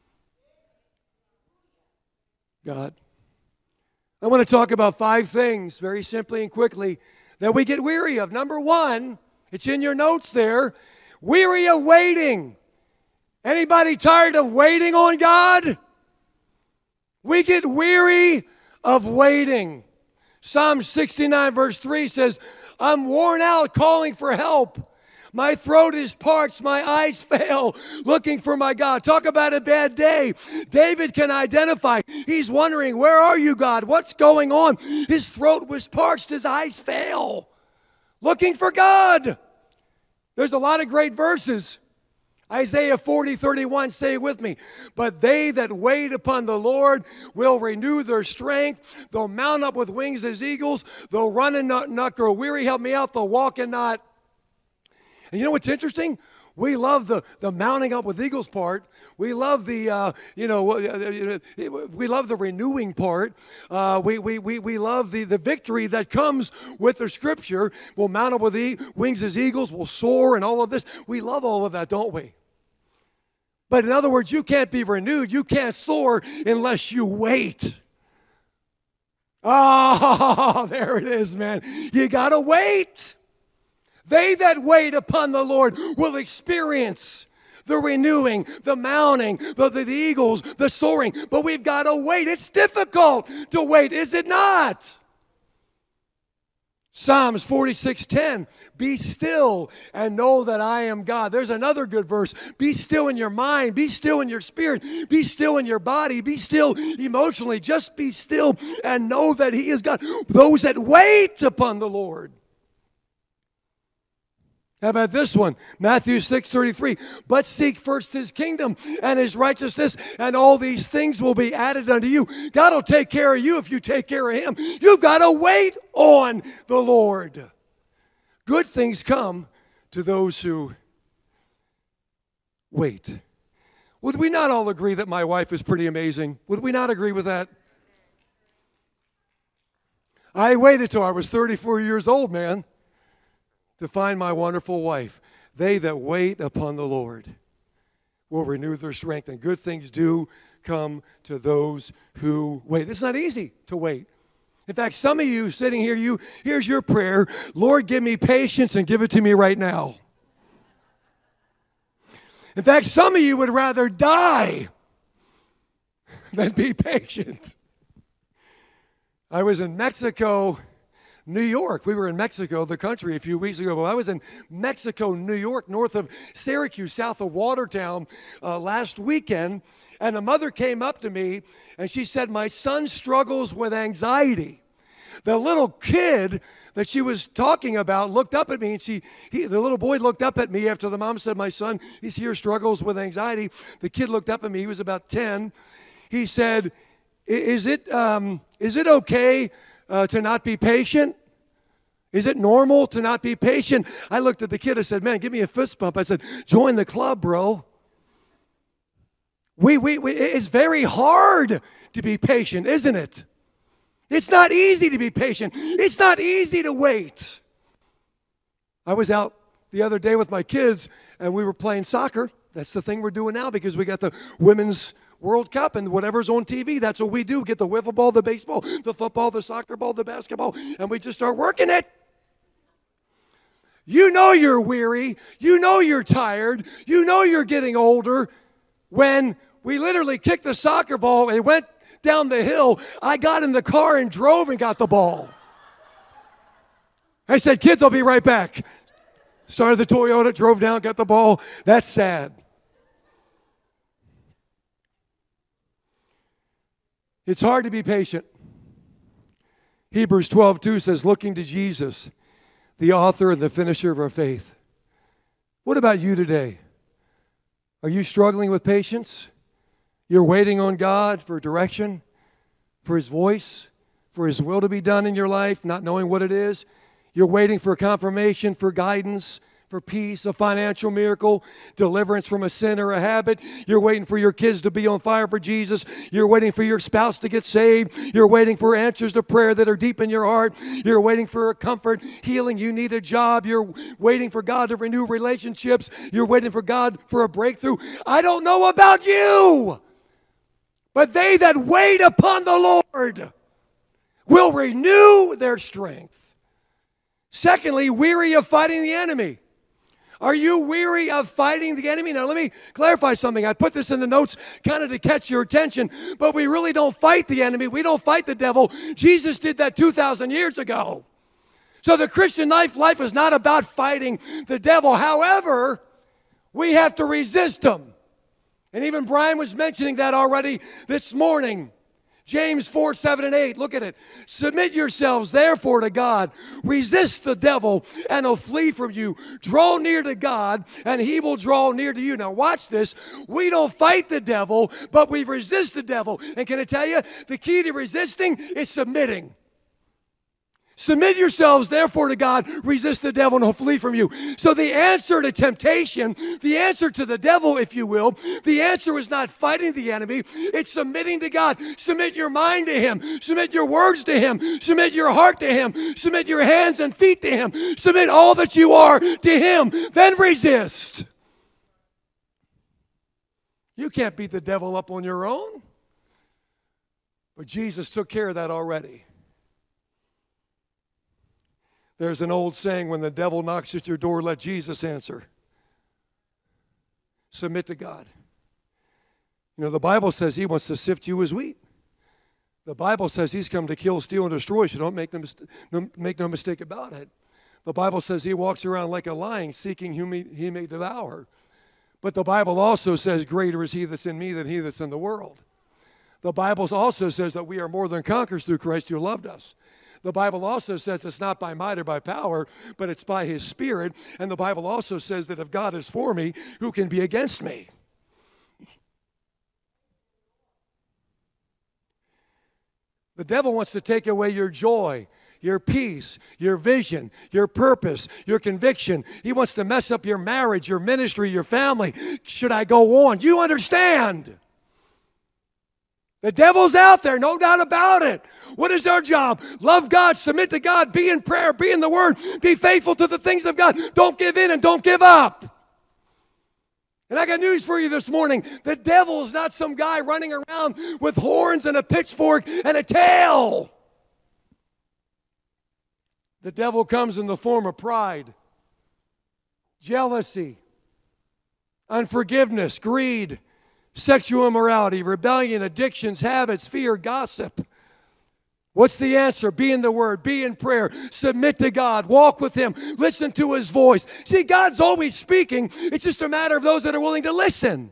God. I want to talk about 5 things very simply and quickly that we get weary of. Number 1, it's in your notes there, weary of waiting. Anybody tired of waiting on God? We get weary of waiting. Psalm 69 verse 3 says, I'm worn out calling for help. My throat is parched, my eyes fail, looking for my God. Talk about a bad day. David can identify. He's wondering, where are you, God? What's going on? His throat was parched, his eyes fail, looking for God. There's a lot of great verses. Isaiah 40:31, say it with me. But they that wait upon the Lord will renew their strength. They'll mount up with wings as eagles. They'll run and not grow weary. Help me out. They'll walk and not. And you know what's interesting? We love the mounting up with eagles part. We love the we love the renewing part. We love the victory that comes with the Scripture. We'll mount up with wings as eagles. We'll soar and all of this. We love all of that, don't we? But in other words, you can't be renewed. You can't soar unless you wait. Oh, there it is, man. You got to wait. They that wait upon the Lord will experience the renewing, the mounting, the eagles, the soaring. But we've got to wait. It's difficult to wait, is it not? Psalms 46:10, be still and know that I am God. There's another good verse. Be still in your mind. Be still in your spirit. Be still in your body. Be still emotionally. Just be still and know that He is God. Those that wait upon the Lord. How about this one? Matthew 6:33. But seek first His kingdom and His righteousness, and all these things will be added unto you. God will take care of you if you take care of Him. You've got to wait on the Lord. Good things come to those who wait. Would we not all agree that my wife is pretty amazing? Would we not agree with that? I waited till I was 34 years old, man, to find my wonderful wife. They that wait upon the Lord will renew their strength, and good things do come to those who wait. It's not easy to wait. In fact, some of you sitting here, here's your prayer: Lord, give me patience and give it to me right now. In fact, some of you would rather die than be patient. I was in Mexico, New York. We were in Mexico, the country, a few weeks ago. But I was in Mexico, New York, north of Syracuse, south of Watertown, last weekend. And a mother came up to me, and she said, my son struggles with anxiety. The little kid that she was talking about looked up at me, and the little boy looked up at me after the mom said, my son, he's here, struggles with anxiety. The kid looked up at me. He was about 10. He said, is it okay to not be patient? Is it normal to not be patient? I looked at the kid. I said, man, give me a fist bump. I said, join the club, bro. It's very hard to be patient, isn't it? It's not easy to be patient. It's not easy to wait. I was out the other day with my kids, and we were playing soccer. That's the thing we're doing now because we got the Women's World Cup and whatever's on TV, that's what we do. Get the wiffle ball, the baseball, the football, the soccer ball, the basketball, and we just start working it. You know you're weary. You know you're tired. You know you're getting older. When we literally kicked the soccer ball, it went down the hill. I got in the car and drove and got the ball. I said, kids, I'll be right back. Started the Toyota, drove down, got the ball. That's sad. It's hard to be patient. Hebrews 12:2 says, looking to Jesus, the author and the finisher of our faith. What about you today? Are you struggling with patience? You're waiting on God for direction, for His voice, for His will to be done in your life, not knowing what it is. You're waiting for confirmation, for guidance, for peace, a financial miracle, deliverance from a sin or a habit. You're waiting for your kids to be on fire for Jesus. You're waiting for your spouse to get saved. You're waiting for answers to prayer that are deep in your heart. You're waiting for a comfort, healing. You need a job. You're waiting for God to renew relationships. You're waiting for God for a breakthrough. I don't know about you, but they that wait upon the Lord will renew their strength. Secondly, weary of fighting the enemy. Are you weary of fighting the enemy? Now, let me clarify something. I put this in the notes kind of to catch your attention, but we really don't fight the enemy. We don't fight the devil. Jesus did that 2,000 years ago. So the Christian life is not about fighting the devil. However, we have to resist him. And even Brian was mentioning that already this morning. James 4:7-8, look at it. Submit yourselves, therefore, to God. Resist the devil, and he'll flee from you. Draw near to God, and he will draw near to you. Now, watch this. We don't fight the devil, but we resist the devil. And can I tell you, the key to resisting is submitting. Submit yourselves, therefore, to God. Resist the devil, and he'll flee from you. So the answer to temptation, the answer to the devil, if you will, the answer is not fighting the enemy. It's submitting to God. Submit your mind to him. Submit your words to him. Submit your heart to him. Submit your hands and feet to him. Submit all that you are to him. Then resist. You can't beat the devil up on your own. But Jesus took care of that already. There's an old saying, when the devil knocks at your door, let Jesus answer. Submit to God. You know, the Bible says he wants to sift you as wheat. The Bible says he's come to kill, steal, and destroy, so don't make no mistake about it. The Bible says he walks around like a lion, seeking whom he may devour. But the Bible also says, greater is he that's in me than he that's in the world. The Bible also says that we are more than conquerors through Christ who loved us. The Bible also says it's not by might or by power, but it's by his Spirit. And the Bible also says that if God is for me, who can be against me? The devil wants to take away your joy, your peace, your vision, your purpose, your conviction. He wants to mess up your marriage, your ministry, your family. Should I go on? You understand? The devil's out there, no doubt about it. What is our job? Love God, submit to God, be in prayer, be in the Word, be faithful to the things of God. Don't give in and don't give up. And I got news for you this morning. The devil is not some guy running around with horns and a pitchfork and a tail. The devil comes in the form of pride, jealousy, unforgiveness, greed, sexual immorality, rebellion, addictions, habits, fear, gossip. What's the answer? Be in the Word, be in prayer, submit to God, walk with Him, listen to His voice. See, God's always speaking. It's just a matter of those that are willing to listen.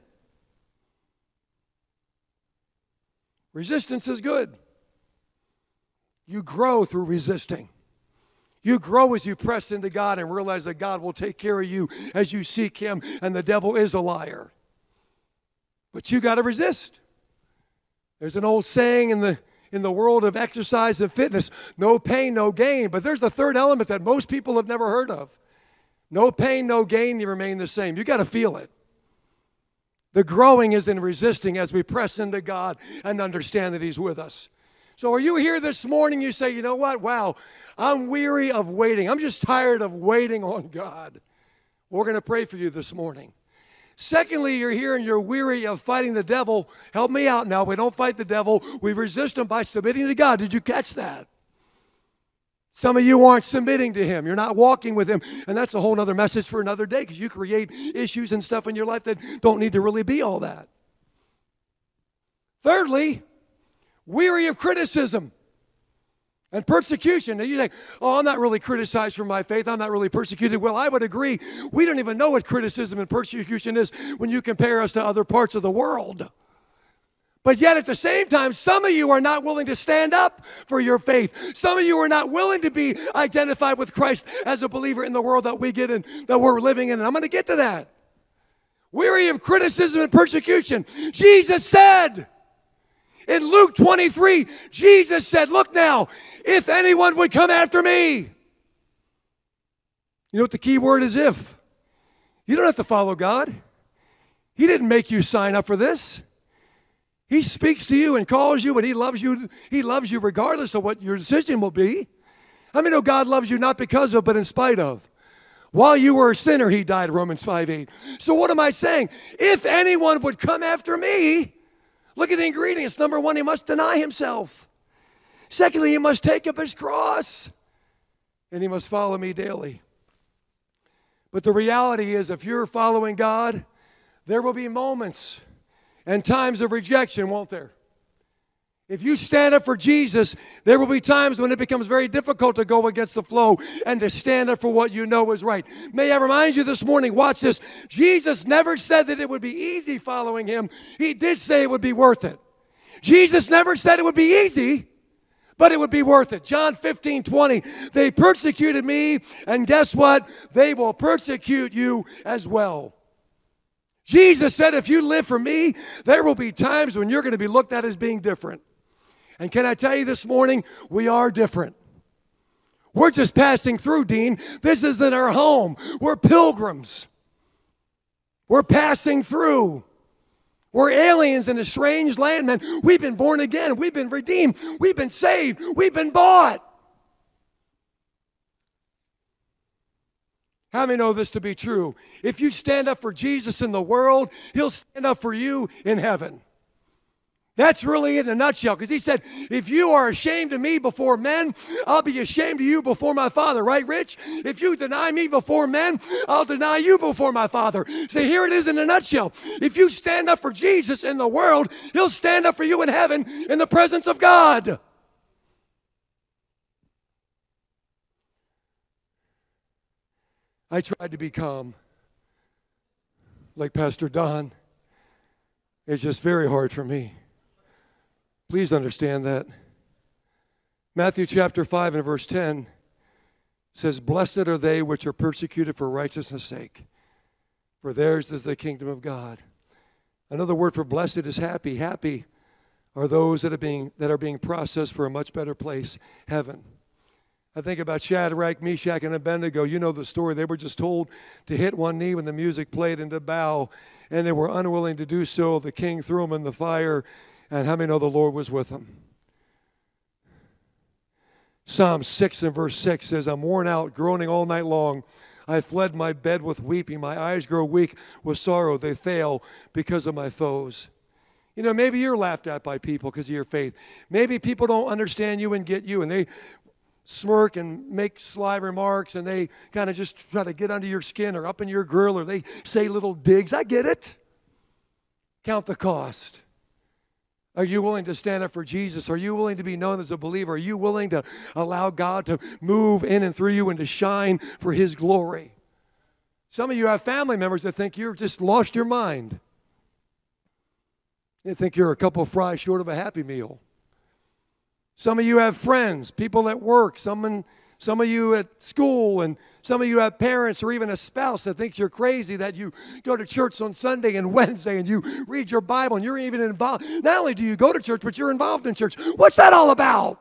Resistance is good. You grow through resisting. You grow as you press into God and realize that God will take care of you as you seek Him, and the devil is a liar. But you got to resist. There's an old saying in the world of exercise and fitness, no pain, no gain. But there's the third element that most people have never heard of. No pain, no gain, you remain the same. You got to feel it. The growing is in resisting as we press into God and understand that He's with us. So are you here this morning, you say, you know what, wow, I'm weary of waiting. I'm just tired of waiting on God. We're going to pray for you this morning. Secondly, you're here and you're weary of fighting the devil. Help me out now. We don't fight the devil. We resist him by submitting to God. Did you catch that? Some of you aren't submitting to Him. You're not walking with Him. And that's a whole other message for another day, because you create issues and stuff in your life that don't need to really be all that. Thirdly, weary of criticism and persecution. Now you say, oh, I'm not really criticized for my faith. I'm not really persecuted. Well, I would agree. We don't even know what criticism and persecution is when you compare us to other parts of the world. But yet at the same time, some of you are not willing to stand up for your faith. Some of you are not willing to be identified with Christ as a believer in the world that we get in, that we're living in. And I'm going to get to that. Weary of criticism and persecution. Jesus said, in Luke 23, Jesus said, look now, if anyone would come after me. You know what the key word is, if. You don't have to follow God. He didn't make you sign up for this. He speaks to you and calls you, and He loves you. He loves you regardless of what your decision will be. How many know God loves you not because of, but in spite of? While you were a sinner, He died, Romans 5:8. So what am I saying? If anyone would come after me, look at the ingredients. Number one, he must deny himself. Secondly, he must take up his cross. And he must follow me daily. But the reality is, if you're following God, there will be moments and times of rejection, won't there? If you stand up for Jesus, there will be times when it becomes very difficult to go against the flow and to stand up for what you know is right. May I remind you this morning, watch this. Jesus never said that it would be easy following Him. He did say it would be worth it. Jesus never said it would be easy, but it would be worth it. John 15:20, they persecuted me, and guess what? They will persecute you as well. Jesus said, if you live for me, there will be times when you're going to be looked at as being different. And can I tell you this morning, we are different. We're just passing through, Dean. This isn't our home. We're pilgrims. We're passing through. We're aliens in a strange land, man. We've been born again. We've been redeemed. We've been saved. We've been bought. How many know this to be true? If you stand up for Jesus in the world, He'll stand up for you in heaven. That's really it in a nutshell, because he said, if you are ashamed of me before men, I'll be ashamed of you before my Father. Right, Rich? If you deny me before men, I'll deny you before my Father. So here it is in a nutshell. If you stand up for Jesus in the world, he'll stand up for you in heaven in the presence of God. I tried to be calm, like Pastor Don. It's just very hard for me. Please understand that. Matthew chapter 5 and verse 10 says, blessed are they which are persecuted for righteousness' sake, for theirs is the kingdom of God. Another word for blessed is happy. Happy are those that are being processed for a much better place, heaven. I think about Shadrach, Meshach, and Abednego. You know the story. They were just told to hit one knee when the music played and to bow, and they were unwilling to do so. The king threw them in the fire, and how many know the Lord was with them? Psalm 6 and verse 6 says, I'm worn out, groaning all night long. I fled my bed with weeping. My eyes grow weak with sorrow. They fail because of my foes. You know, maybe you're laughed at by people because of your faith. Maybe people don't understand you and get you, and they smirk and make sly remarks, and they kind of just try to get under your skin or up in your grill, or they say little digs. I get it. Count the cost. Are you willing to stand up for Jesus? Are you willing to be known as a believer? Are you willing to allow God to move in and through you and to shine for his glory? Some of you have family members that think you've just lost your mind. They think you're a couple of fries short of a Happy Meal. Some of you have friends, people at work, some of you at school, and some of you have parents or even a spouse that thinks you're crazy that you go to church on Sunday and Wednesday and you read your Bible and you're even involved. Not only do you go to church, but you're involved in church. What's that all about?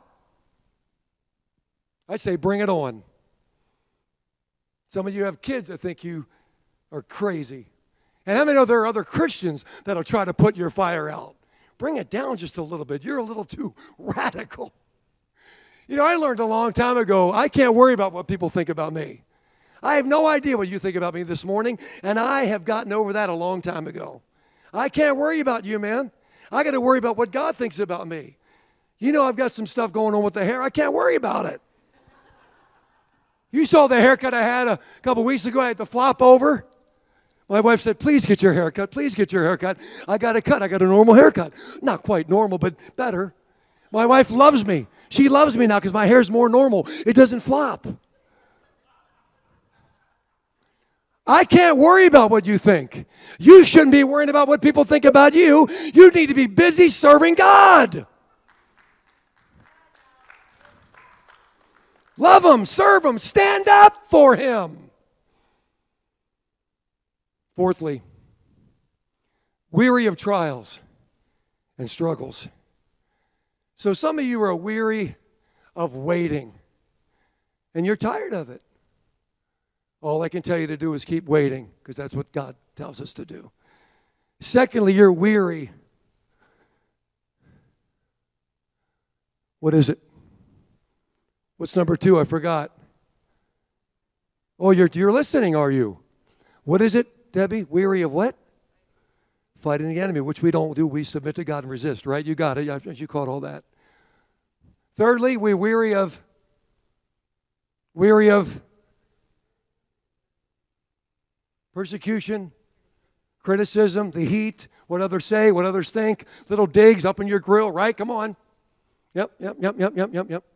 I say bring it on. Some of you have kids that think you are crazy. And how many know there are other Christians that'll try to put your fire out? Bring it down just a little bit. You're a little too radical. You know, I learned a long time ago, I can't worry about what people think about me. I have no idea what you think about me this morning, and I have gotten over that a long time ago. I can't worry about you, man. I got to worry about what God thinks about me. You know, I've got some stuff going on with the hair. I can't worry about it. You saw the haircut I had a couple weeks ago. I had to flop over. My wife said, please get your hair cut. Please get your hair cut. I got a cut. I got a normal haircut. Not quite normal, but better. My wife loves me. She loves me now because my hair's more normal. It doesn't flop. I can't worry about what you think. You shouldn't be worrying about what people think about you. You need to be busy serving God. Love him, serve him, stand up for him. Fourthly, weary of trials and struggles. So some of you are weary of waiting, and you're tired of it. All I can tell you to do is keep waiting, because that's what God tells us to do. Secondly, you're weary. What is it? What's number 2? I forgot. Oh, you're listening, are you? What is it, Debbie? Weary of what? Fighting the enemy, which we don't do. We submit to God and resist, right? You got it. You caught all that. Thirdly, we're weary of persecution, criticism, the heat, what others say, what others think, little digs up in your grill, right? Come on. Yep.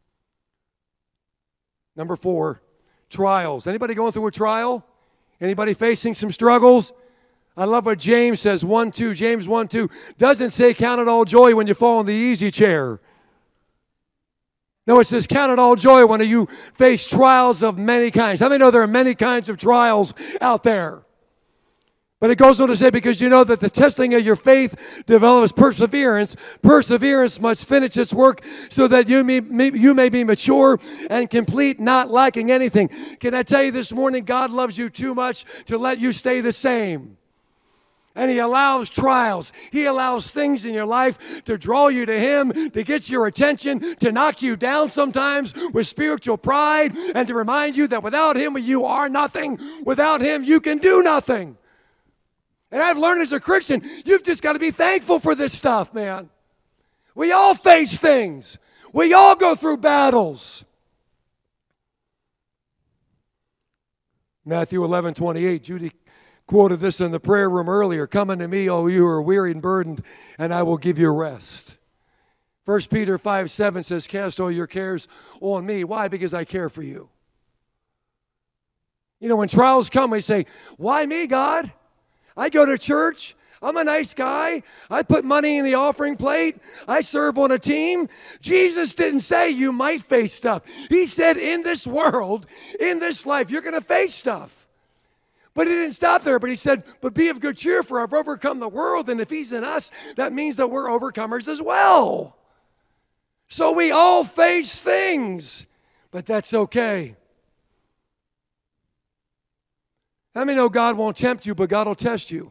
Number 4, trials. Anybody going through a trial? Anybody facing some struggles? I love what James says, 1:2. James 1:2 doesn't say count it all joy when you fall in the easy chair. No, it says count it all joy when you face trials of many kinds. How many know there are many kinds of trials out there? But it goes on to say, because you know that the testing of your faith develops perseverance. Perseverance must finish its work so that you may be mature and complete, not lacking anything. Can I tell you this morning, God loves you too much to let you stay the same. And he allows trials. He allows things in your life to draw you to him, to get your attention, to knock you down sometimes with spiritual pride, and to remind you that without him you are nothing. Without him you can do nothing. And I've learned as a Christian, you've just got to be thankful for this stuff, man. We all face things. We all go through battles. Matthew 11:28, Judy quoted this in the prayer room earlier. Come unto me, O you who are weary and burdened, and I will give you rest. 1 Peter 5:7 says, cast all your cares on me. Why? Because I care for you. You know, when trials come, we say, why me, God? I go to church. I'm a nice guy. I put money in the offering plate. I serve on a team. Jesus didn't say you might face stuff. He said in this world, in this life, you're going to face stuff. But he didn't stop there, but he said, but be of good cheer, for I've overcome the world. And if he's in us, that means that we're overcomers as well. So we all face things, but that's okay. How many know God won't tempt you, but God will test you?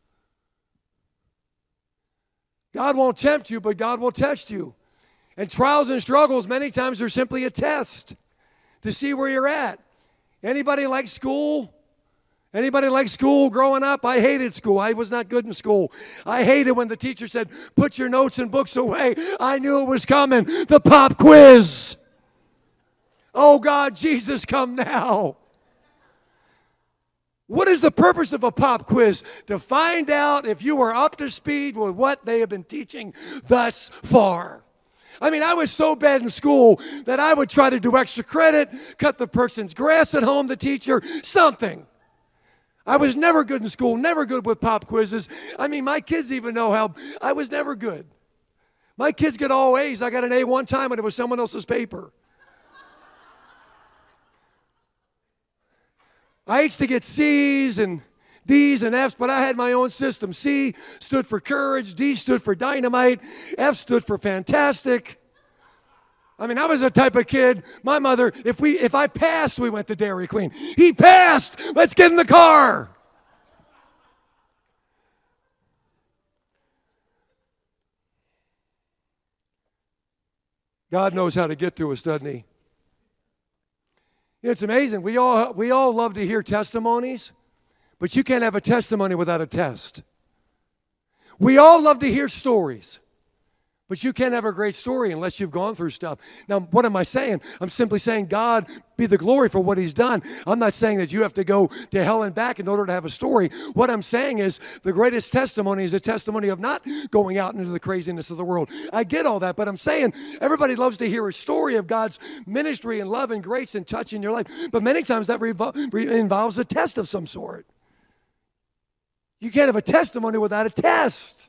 God won't tempt you, but God will test you. And trials and struggles, many times, are simply a test to see where you're at. Anybody like school? Anybody like school growing up? I hated school. I was not good in school. I hated when the teacher said, put your notes and books away. I knew it was coming. The pop quiz. Oh, God, Jesus, come now. What is the purpose of a pop quiz? To find out if you are up to speed with what they have been teaching thus far. I mean, I was so bad in school that I would try to do extra credit, cut the person's grass at home, the teacher, something. I was never good in school, never good with pop quizzes. I mean, my kids even know how I was never good. My kids get all A's. I got an A one time and it was someone else's paper. I used to get C's and D's and F's, but I had my own system. C stood for courage, D stood for dynamite, F stood for fantastic. I mean, I was the type of kid, my mother, if I passed, we went to Dairy Queen. He passed, let's get in the car. God knows how to get to us, doesn't he? It's amazing. We all love to hear testimonies, but you can't have a testimony without a test. We all love to hear stories, but you can't have a great story unless you've gone through stuff. Now, what am I saying? I'm simply saying God be the glory for what he's done. I'm not saying that you have to go to hell and back in order to have a story. What I'm saying is the greatest testimony is a testimony of not going out into the craziness of the world. I get all that, but I'm saying everybody loves to hear a story of God's ministry and love and grace and touch in your life. But many times that involves a test of some sort. You can't have a testimony without a test.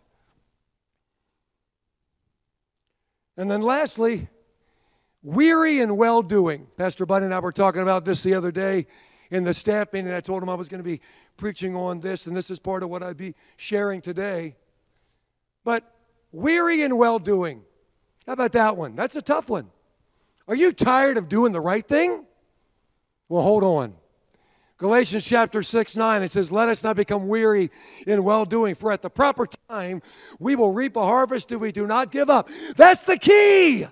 And then lastly, weary and well-doing. Pastor Buddy and I were talking about this the other day in the staff meeting. I told him I was going to be preaching on this, and this is part of what I'd be sharing today. But weary and well-doing. How about that one? That's a tough one. Are you tired of doing the right thing? Well, hold on. Galatians chapter 6:9, it says, let us not become weary in well-doing, for at the proper time we will reap a harvest if we do not give up. That's the key.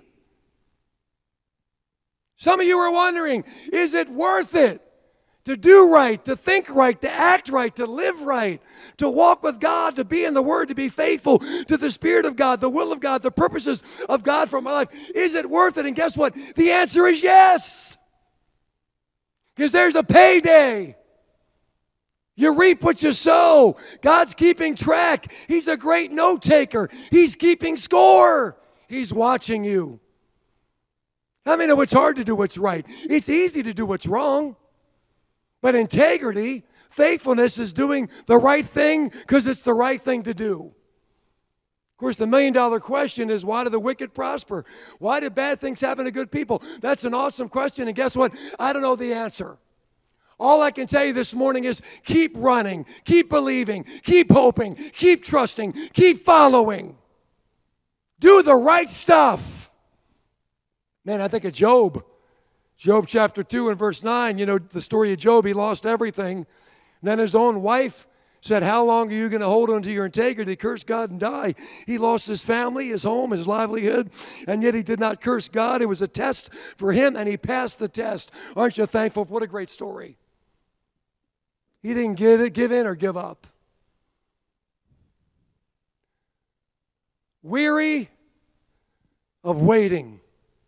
Some of you are wondering, is it worth it to do right, to think right, to act right, to live right, to walk with God, to be in the Word, to be faithful to the Spirit of God, the will of God, the purposes of God for my life? Is it worth it? And guess what? The answer is yes. Because there's a payday. You reap what you sow. God's keeping track. He's a great note taker. He's keeping score. He's watching you. I mean, it's hard to do what's right. It's easy to do what's wrong. But integrity, faithfulness is doing the right thing because it's the right thing to do. Of course, the million-dollar question is, why do the wicked prosper? Why do bad things happen to good people? That's an awesome question, and guess what? I don't know the answer. All I can tell you this morning is keep running, keep believing, keep hoping, keep trusting, keep following. Do the right stuff. Man, I think of Job. Job chapter 2 and verse 9, you know, the story of Job, he lost everything. And then his own wife said, how long are you going to hold on to your integrity, curse God and die? He lost his family, his home, his livelihood, and yet he did not curse God. It was a test for him, and he passed the test. Aren't you thankful? What a great story. He didn't give in or give up. Weary of waiting.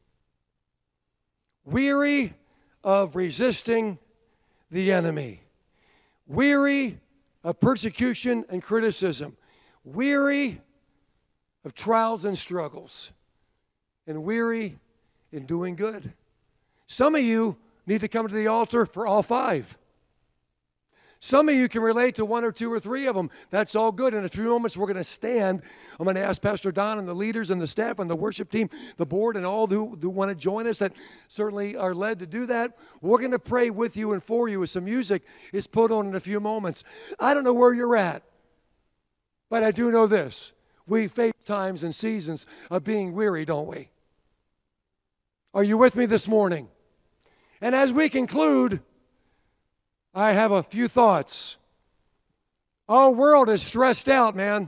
Weary of resisting the enemy. Weary of persecution and criticism. Weary of trials and struggles. And weary in doing good. Some of you need to come to the altar for all 5. Some of you can relate to 1 or 2 or 3 of them. That's all good. In a few moments, we're going to stand. I'm going to ask Pastor Don and the leaders and the staff and the worship team, the board, and all who want to join us that certainly are led to do that. We're going to pray with you and for you as some music is put on in a few moments. I don't know where you're at, but I do know this. We face times and seasons of being weary, don't we? Are you with me this morning? And as we conclude, I have a few thoughts. Our world is stressed out, man.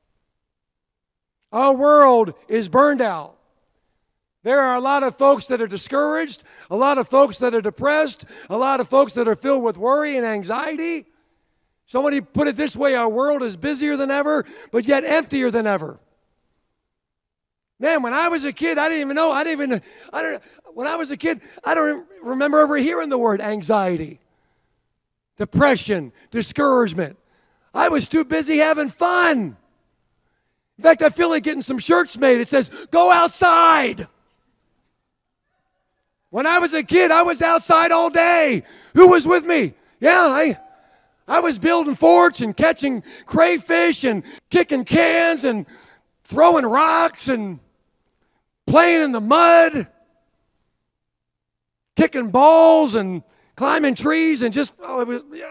Our world is burned out. There are a lot of folks that are discouraged, a lot of folks that are depressed, a lot of folks that are filled with worry and anxiety. Somebody put it this way, our world is busier than ever, but yet emptier than ever. Man, when I was a kid, when I was a kid, I don't remember ever hearing the word anxiety. Depression, discouragement. I was too busy having fun. In fact, I feel like getting some shirts made. It says, go outside. When I was a kid, I was outside all day. Who was with me? Yeah, I was building forts and catching crayfish and kicking cans and throwing rocks and playing in the mud, kicking balls and climbing trees and just, I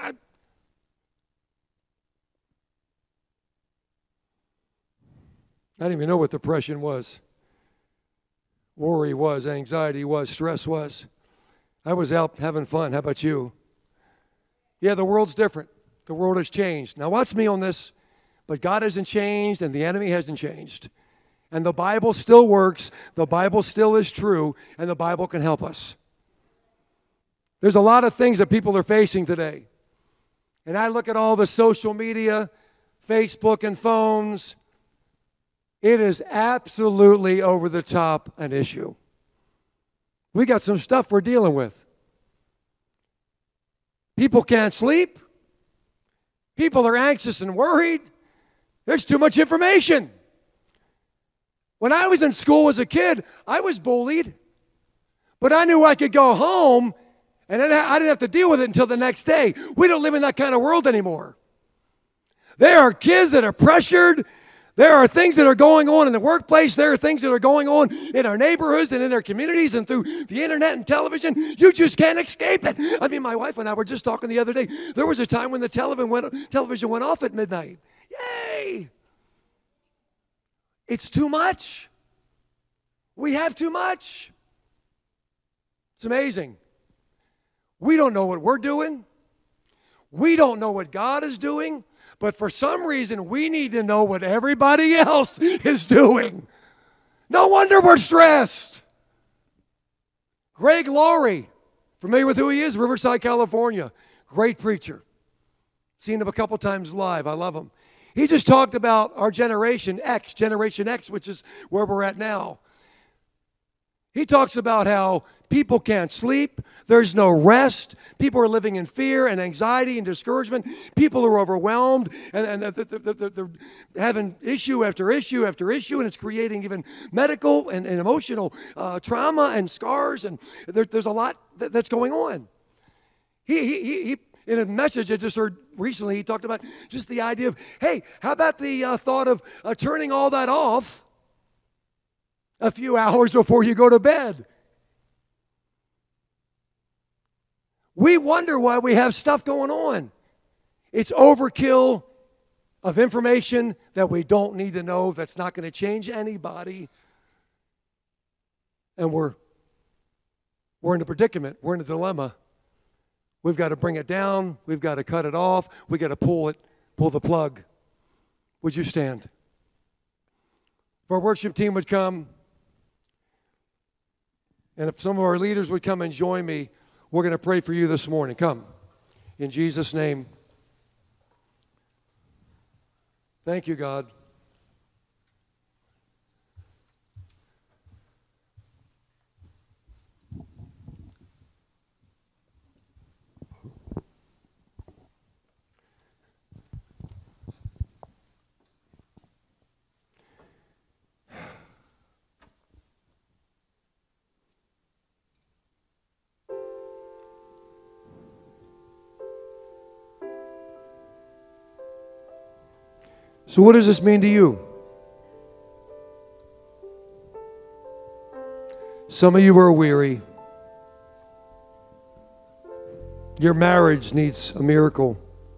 didn't even know what depression was. Worry was, anxiety was, stress was. I was out having fun. How about you? Yeah, the world's different. The world has changed. Now watch me on this, but God hasn't changed and the enemy hasn't changed. And the Bible still works, the Bible still is true, and the Bible can help us. There's a lot of things that people are facing today. And I look at all the social media, Facebook and phones. It is absolutely over the top an issue. We got some stuff we're dealing with. People can't sleep. People are anxious and worried. There's too much information. When I was in school as a kid, I was bullied. But I knew I could go home and then I didn't have to deal with it until the next day. We don't live in that kind of world anymore. There are kids that are pressured. There are things that are going on in the workplace. There are things that are going on in our neighborhoods and in our communities and through the internet and television. You just can't escape it. I mean, my wife and I were just talking the other day. There was a time when the television went off at midnight. Yay! It's too much. We have too much. It's amazing. We don't know what we're doing. We don't know what God is doing. But for some reason, we need to know what everybody else is doing. No wonder we're stressed. Greg Laurie, familiar with who he is? Riverside, California. Great preacher. Seen him a couple times live. I love him. He just talked about our Generation X, which is where we're at now. He talks about how people can't sleep. There's no rest. People are living in fear and anxiety and discouragement. People are overwhelmed and they're having issue after issue after issue, and it's creating even medical and emotional trauma and scars, and there's a lot that's going on. He in a message I just heard recently, he talked about just the idea of, hey, how about the thought of turning all that off a few hours before you go to bed? We wonder why we have stuff going on. It's overkill of information that we don't need to know, that's not going to change anybody. And we're in a predicament. We're in a dilemma. We've got to bring it down. We've got to cut it off. We've got to pull the plug. Would you stand? If our worship team would come, and if some of our leaders would come and join me, we're going to pray for you this morning. Come. In Jesus' name. Thank you, God. So what does this mean to you? Some of you are weary. Your marriage needs a miracle.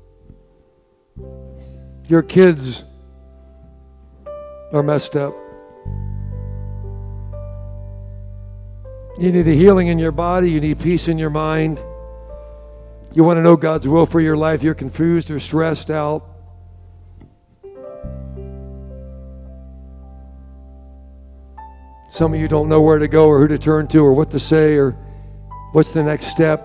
Your kids are messed up. You need a healing in your body. You need peace in your mind. You want to know God's will for your life. You're confused or stressed out. Some of you don't know where to go or who to turn to or what to say or what's the next step.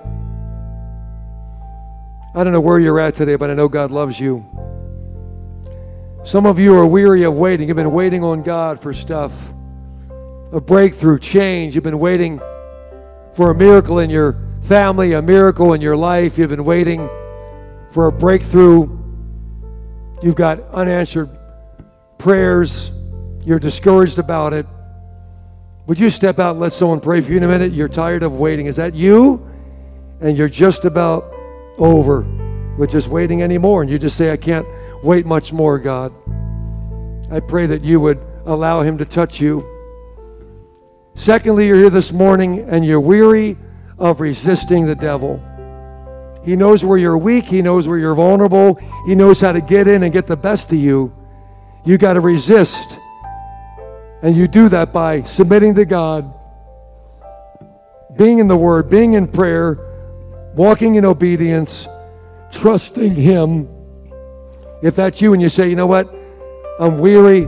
I don't know where you're at today, but I know God loves you. Some of you are weary of waiting. You've been waiting on God for stuff, a breakthrough, change. You've been waiting for a miracle in your family, a miracle in your life. You've been waiting for a breakthrough. You've got unanswered prayers. You're discouraged about it. Would you step out and let someone pray for you in a minute? You're tired of waiting. Is that you? And you're just about over with just waiting anymore. And you just say, I can't wait much more, God. I pray that you would allow him to touch you. Secondly, you're here this morning and you're weary of resisting the devil. He knows where you're weak. He knows where you're vulnerable. He knows how to get in and get the best of you. You got to resist. And you do that by submitting to God, being in the Word, being in prayer, walking in obedience, trusting him. If that's you and you say, you know what, I'm weary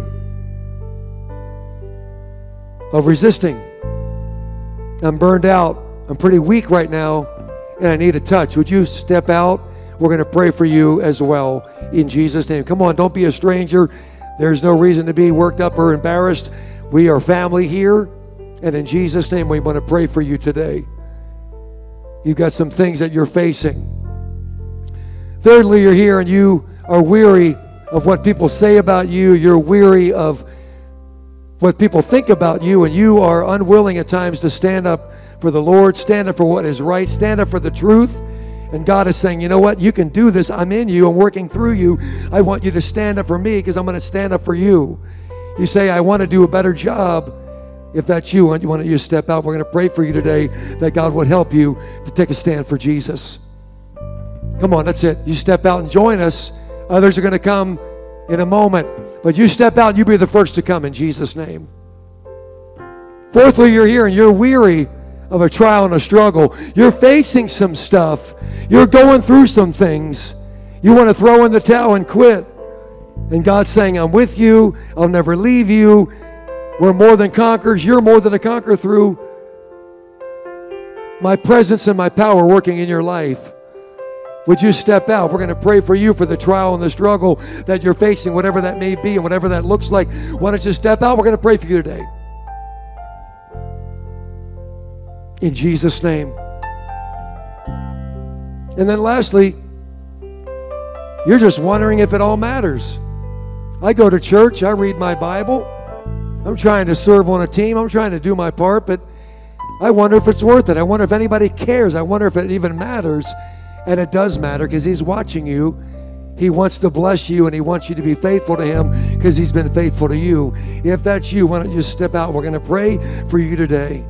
of resisting. I'm burned out. I'm pretty weak right now, and I need a touch. Would you step out? We're going to pray for you as well in Jesus' name. Come on, don't be a stranger. There's no reason to be worked up or embarrassed. We are family here, and in Jesus' name, we want to pray for you today. You've got some things that you're facing. Thirdly, you're here and you are weary of what people say about you. You're weary of what people think about you, and you are unwilling at times to stand up for the Lord, stand up for what is right, stand up for the truth. And God is saying, you know what, you can do this. I'm in you. I'm working through you. I want you to stand up for me because I'm going to stand up for you. You say, I want to do a better job. If that's you, I want you to step out. We're going to pray for you today that God would help you to take a stand for Jesus. Come on, that's it. You step out and join us. Others are going to come in a moment. But you step out and you be the first to come in Jesus' name. Fourthly, you're here and you're weary of a trial and a struggle. You're facing some stuff. You're going through some things. You want to throw in the towel and quit. And God's saying, I'm with you. I'll never leave you. We're more than conquerors. You're more than a conqueror through my presence and my power working in your life. Would you step out? We're going to pray for you for the trial and the struggle that you're facing, whatever that may be and whatever that looks like. Why don't you step out? We're going to pray for you today. In Jesus' name. And then lastly, you're just wondering if it all matters. I go to church. I read my Bible. I'm trying to serve on a team. I'm trying to do my part, but I wonder if it's worth it. I wonder if anybody cares. I wonder if it even matters. And it does matter because he's watching you. He wants to bless you and he wants you to be faithful to him because he's been faithful to you. If that's you, why don't you step out? We're going to pray for you today.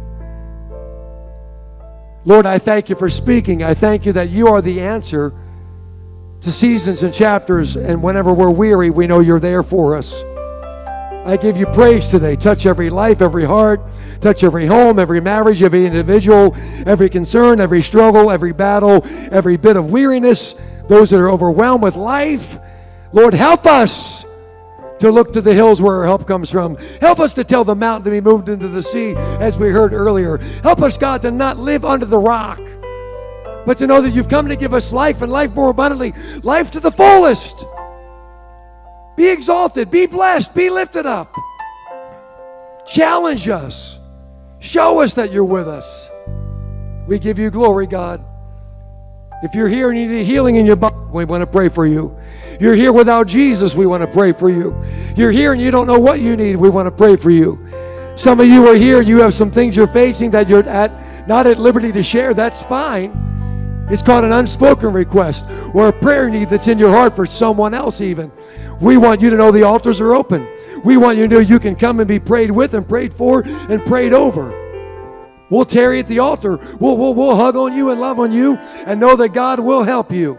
Lord, I thank you for speaking. I thank you that you are the answer to seasons and chapters, and whenever we're weary, we know you're there for us. I give you praise today. Touch every life, every heart. Touch every home, every marriage, every individual, every concern, every struggle, every battle, every bit of weariness, those that are overwhelmed with life. Lord, help us to look to the hills where our help comes from. Help us to tell the mountain to be moved into the sea, as we heard earlier. Help us, God, to not live under the rock, but to know that you've come to give us life and life more abundantly, life to the fullest. Be exalted, be blessed, be lifted up. Challenge us. Show us that you're with us. We give you glory, God. If you're here and you need healing in your body, we want to pray for you. You're here without Jesus, we want to pray for you. You're here and you don't know what you need, we want to pray for you. Some of you are here and you have some things you're facing that you're not at liberty to share. That's fine. It's called an unspoken request or a prayer need that's in your heart for someone else even. We want you to know the altars are open. We want you to know you can come and be prayed with and prayed for and prayed over. We'll tarry at the altar. We'll hug on you and love on you and know that God will help you.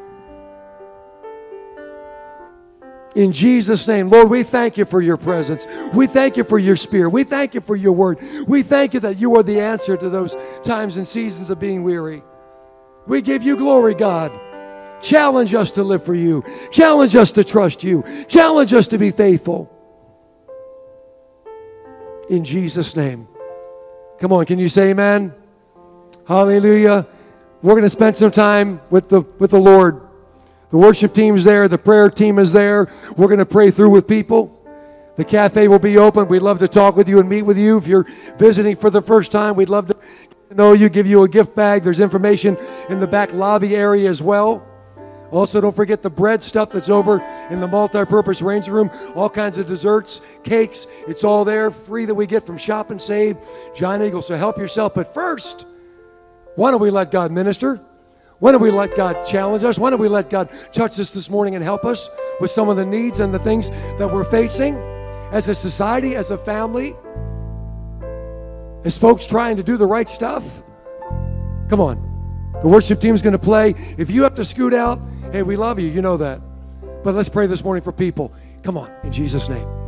In Jesus' name, Lord, we thank you for your presence. We thank you for your spirit. We thank you for your word. We thank you that you are the answer to those times and seasons of being weary. We give you glory, God. Challenge us to live for you. Challenge us to trust you. Challenge us to be faithful. In Jesus' name. Come on, can you say amen? Hallelujah. We're going to spend some time with the Lord. The worship team's there. The prayer team is there. We're going to pray through with people. The cafe will be open. We'd love to talk with you and meet with you. If you're visiting for the first time, we'd love to know you, give you a gift bag. There's information in the back lobby area as well. Also, don't forget the bread stuff that's over in the multi-purpose ranger room. All kinds of desserts, cakes. It's all there, free that we get from Shop and Save, Giant Eagle. So help yourself. But first, why don't we let God minister? Why don't we let God challenge us? Why don't we let God touch us this morning and help us with some of the needs and the things that we're facing as a society, as a family, as folks trying to do the right stuff? Come on. The worship team's going to play. If you have to scoot out, hey, we love you. You know that. But let's pray this morning for people. Come on, in Jesus' name.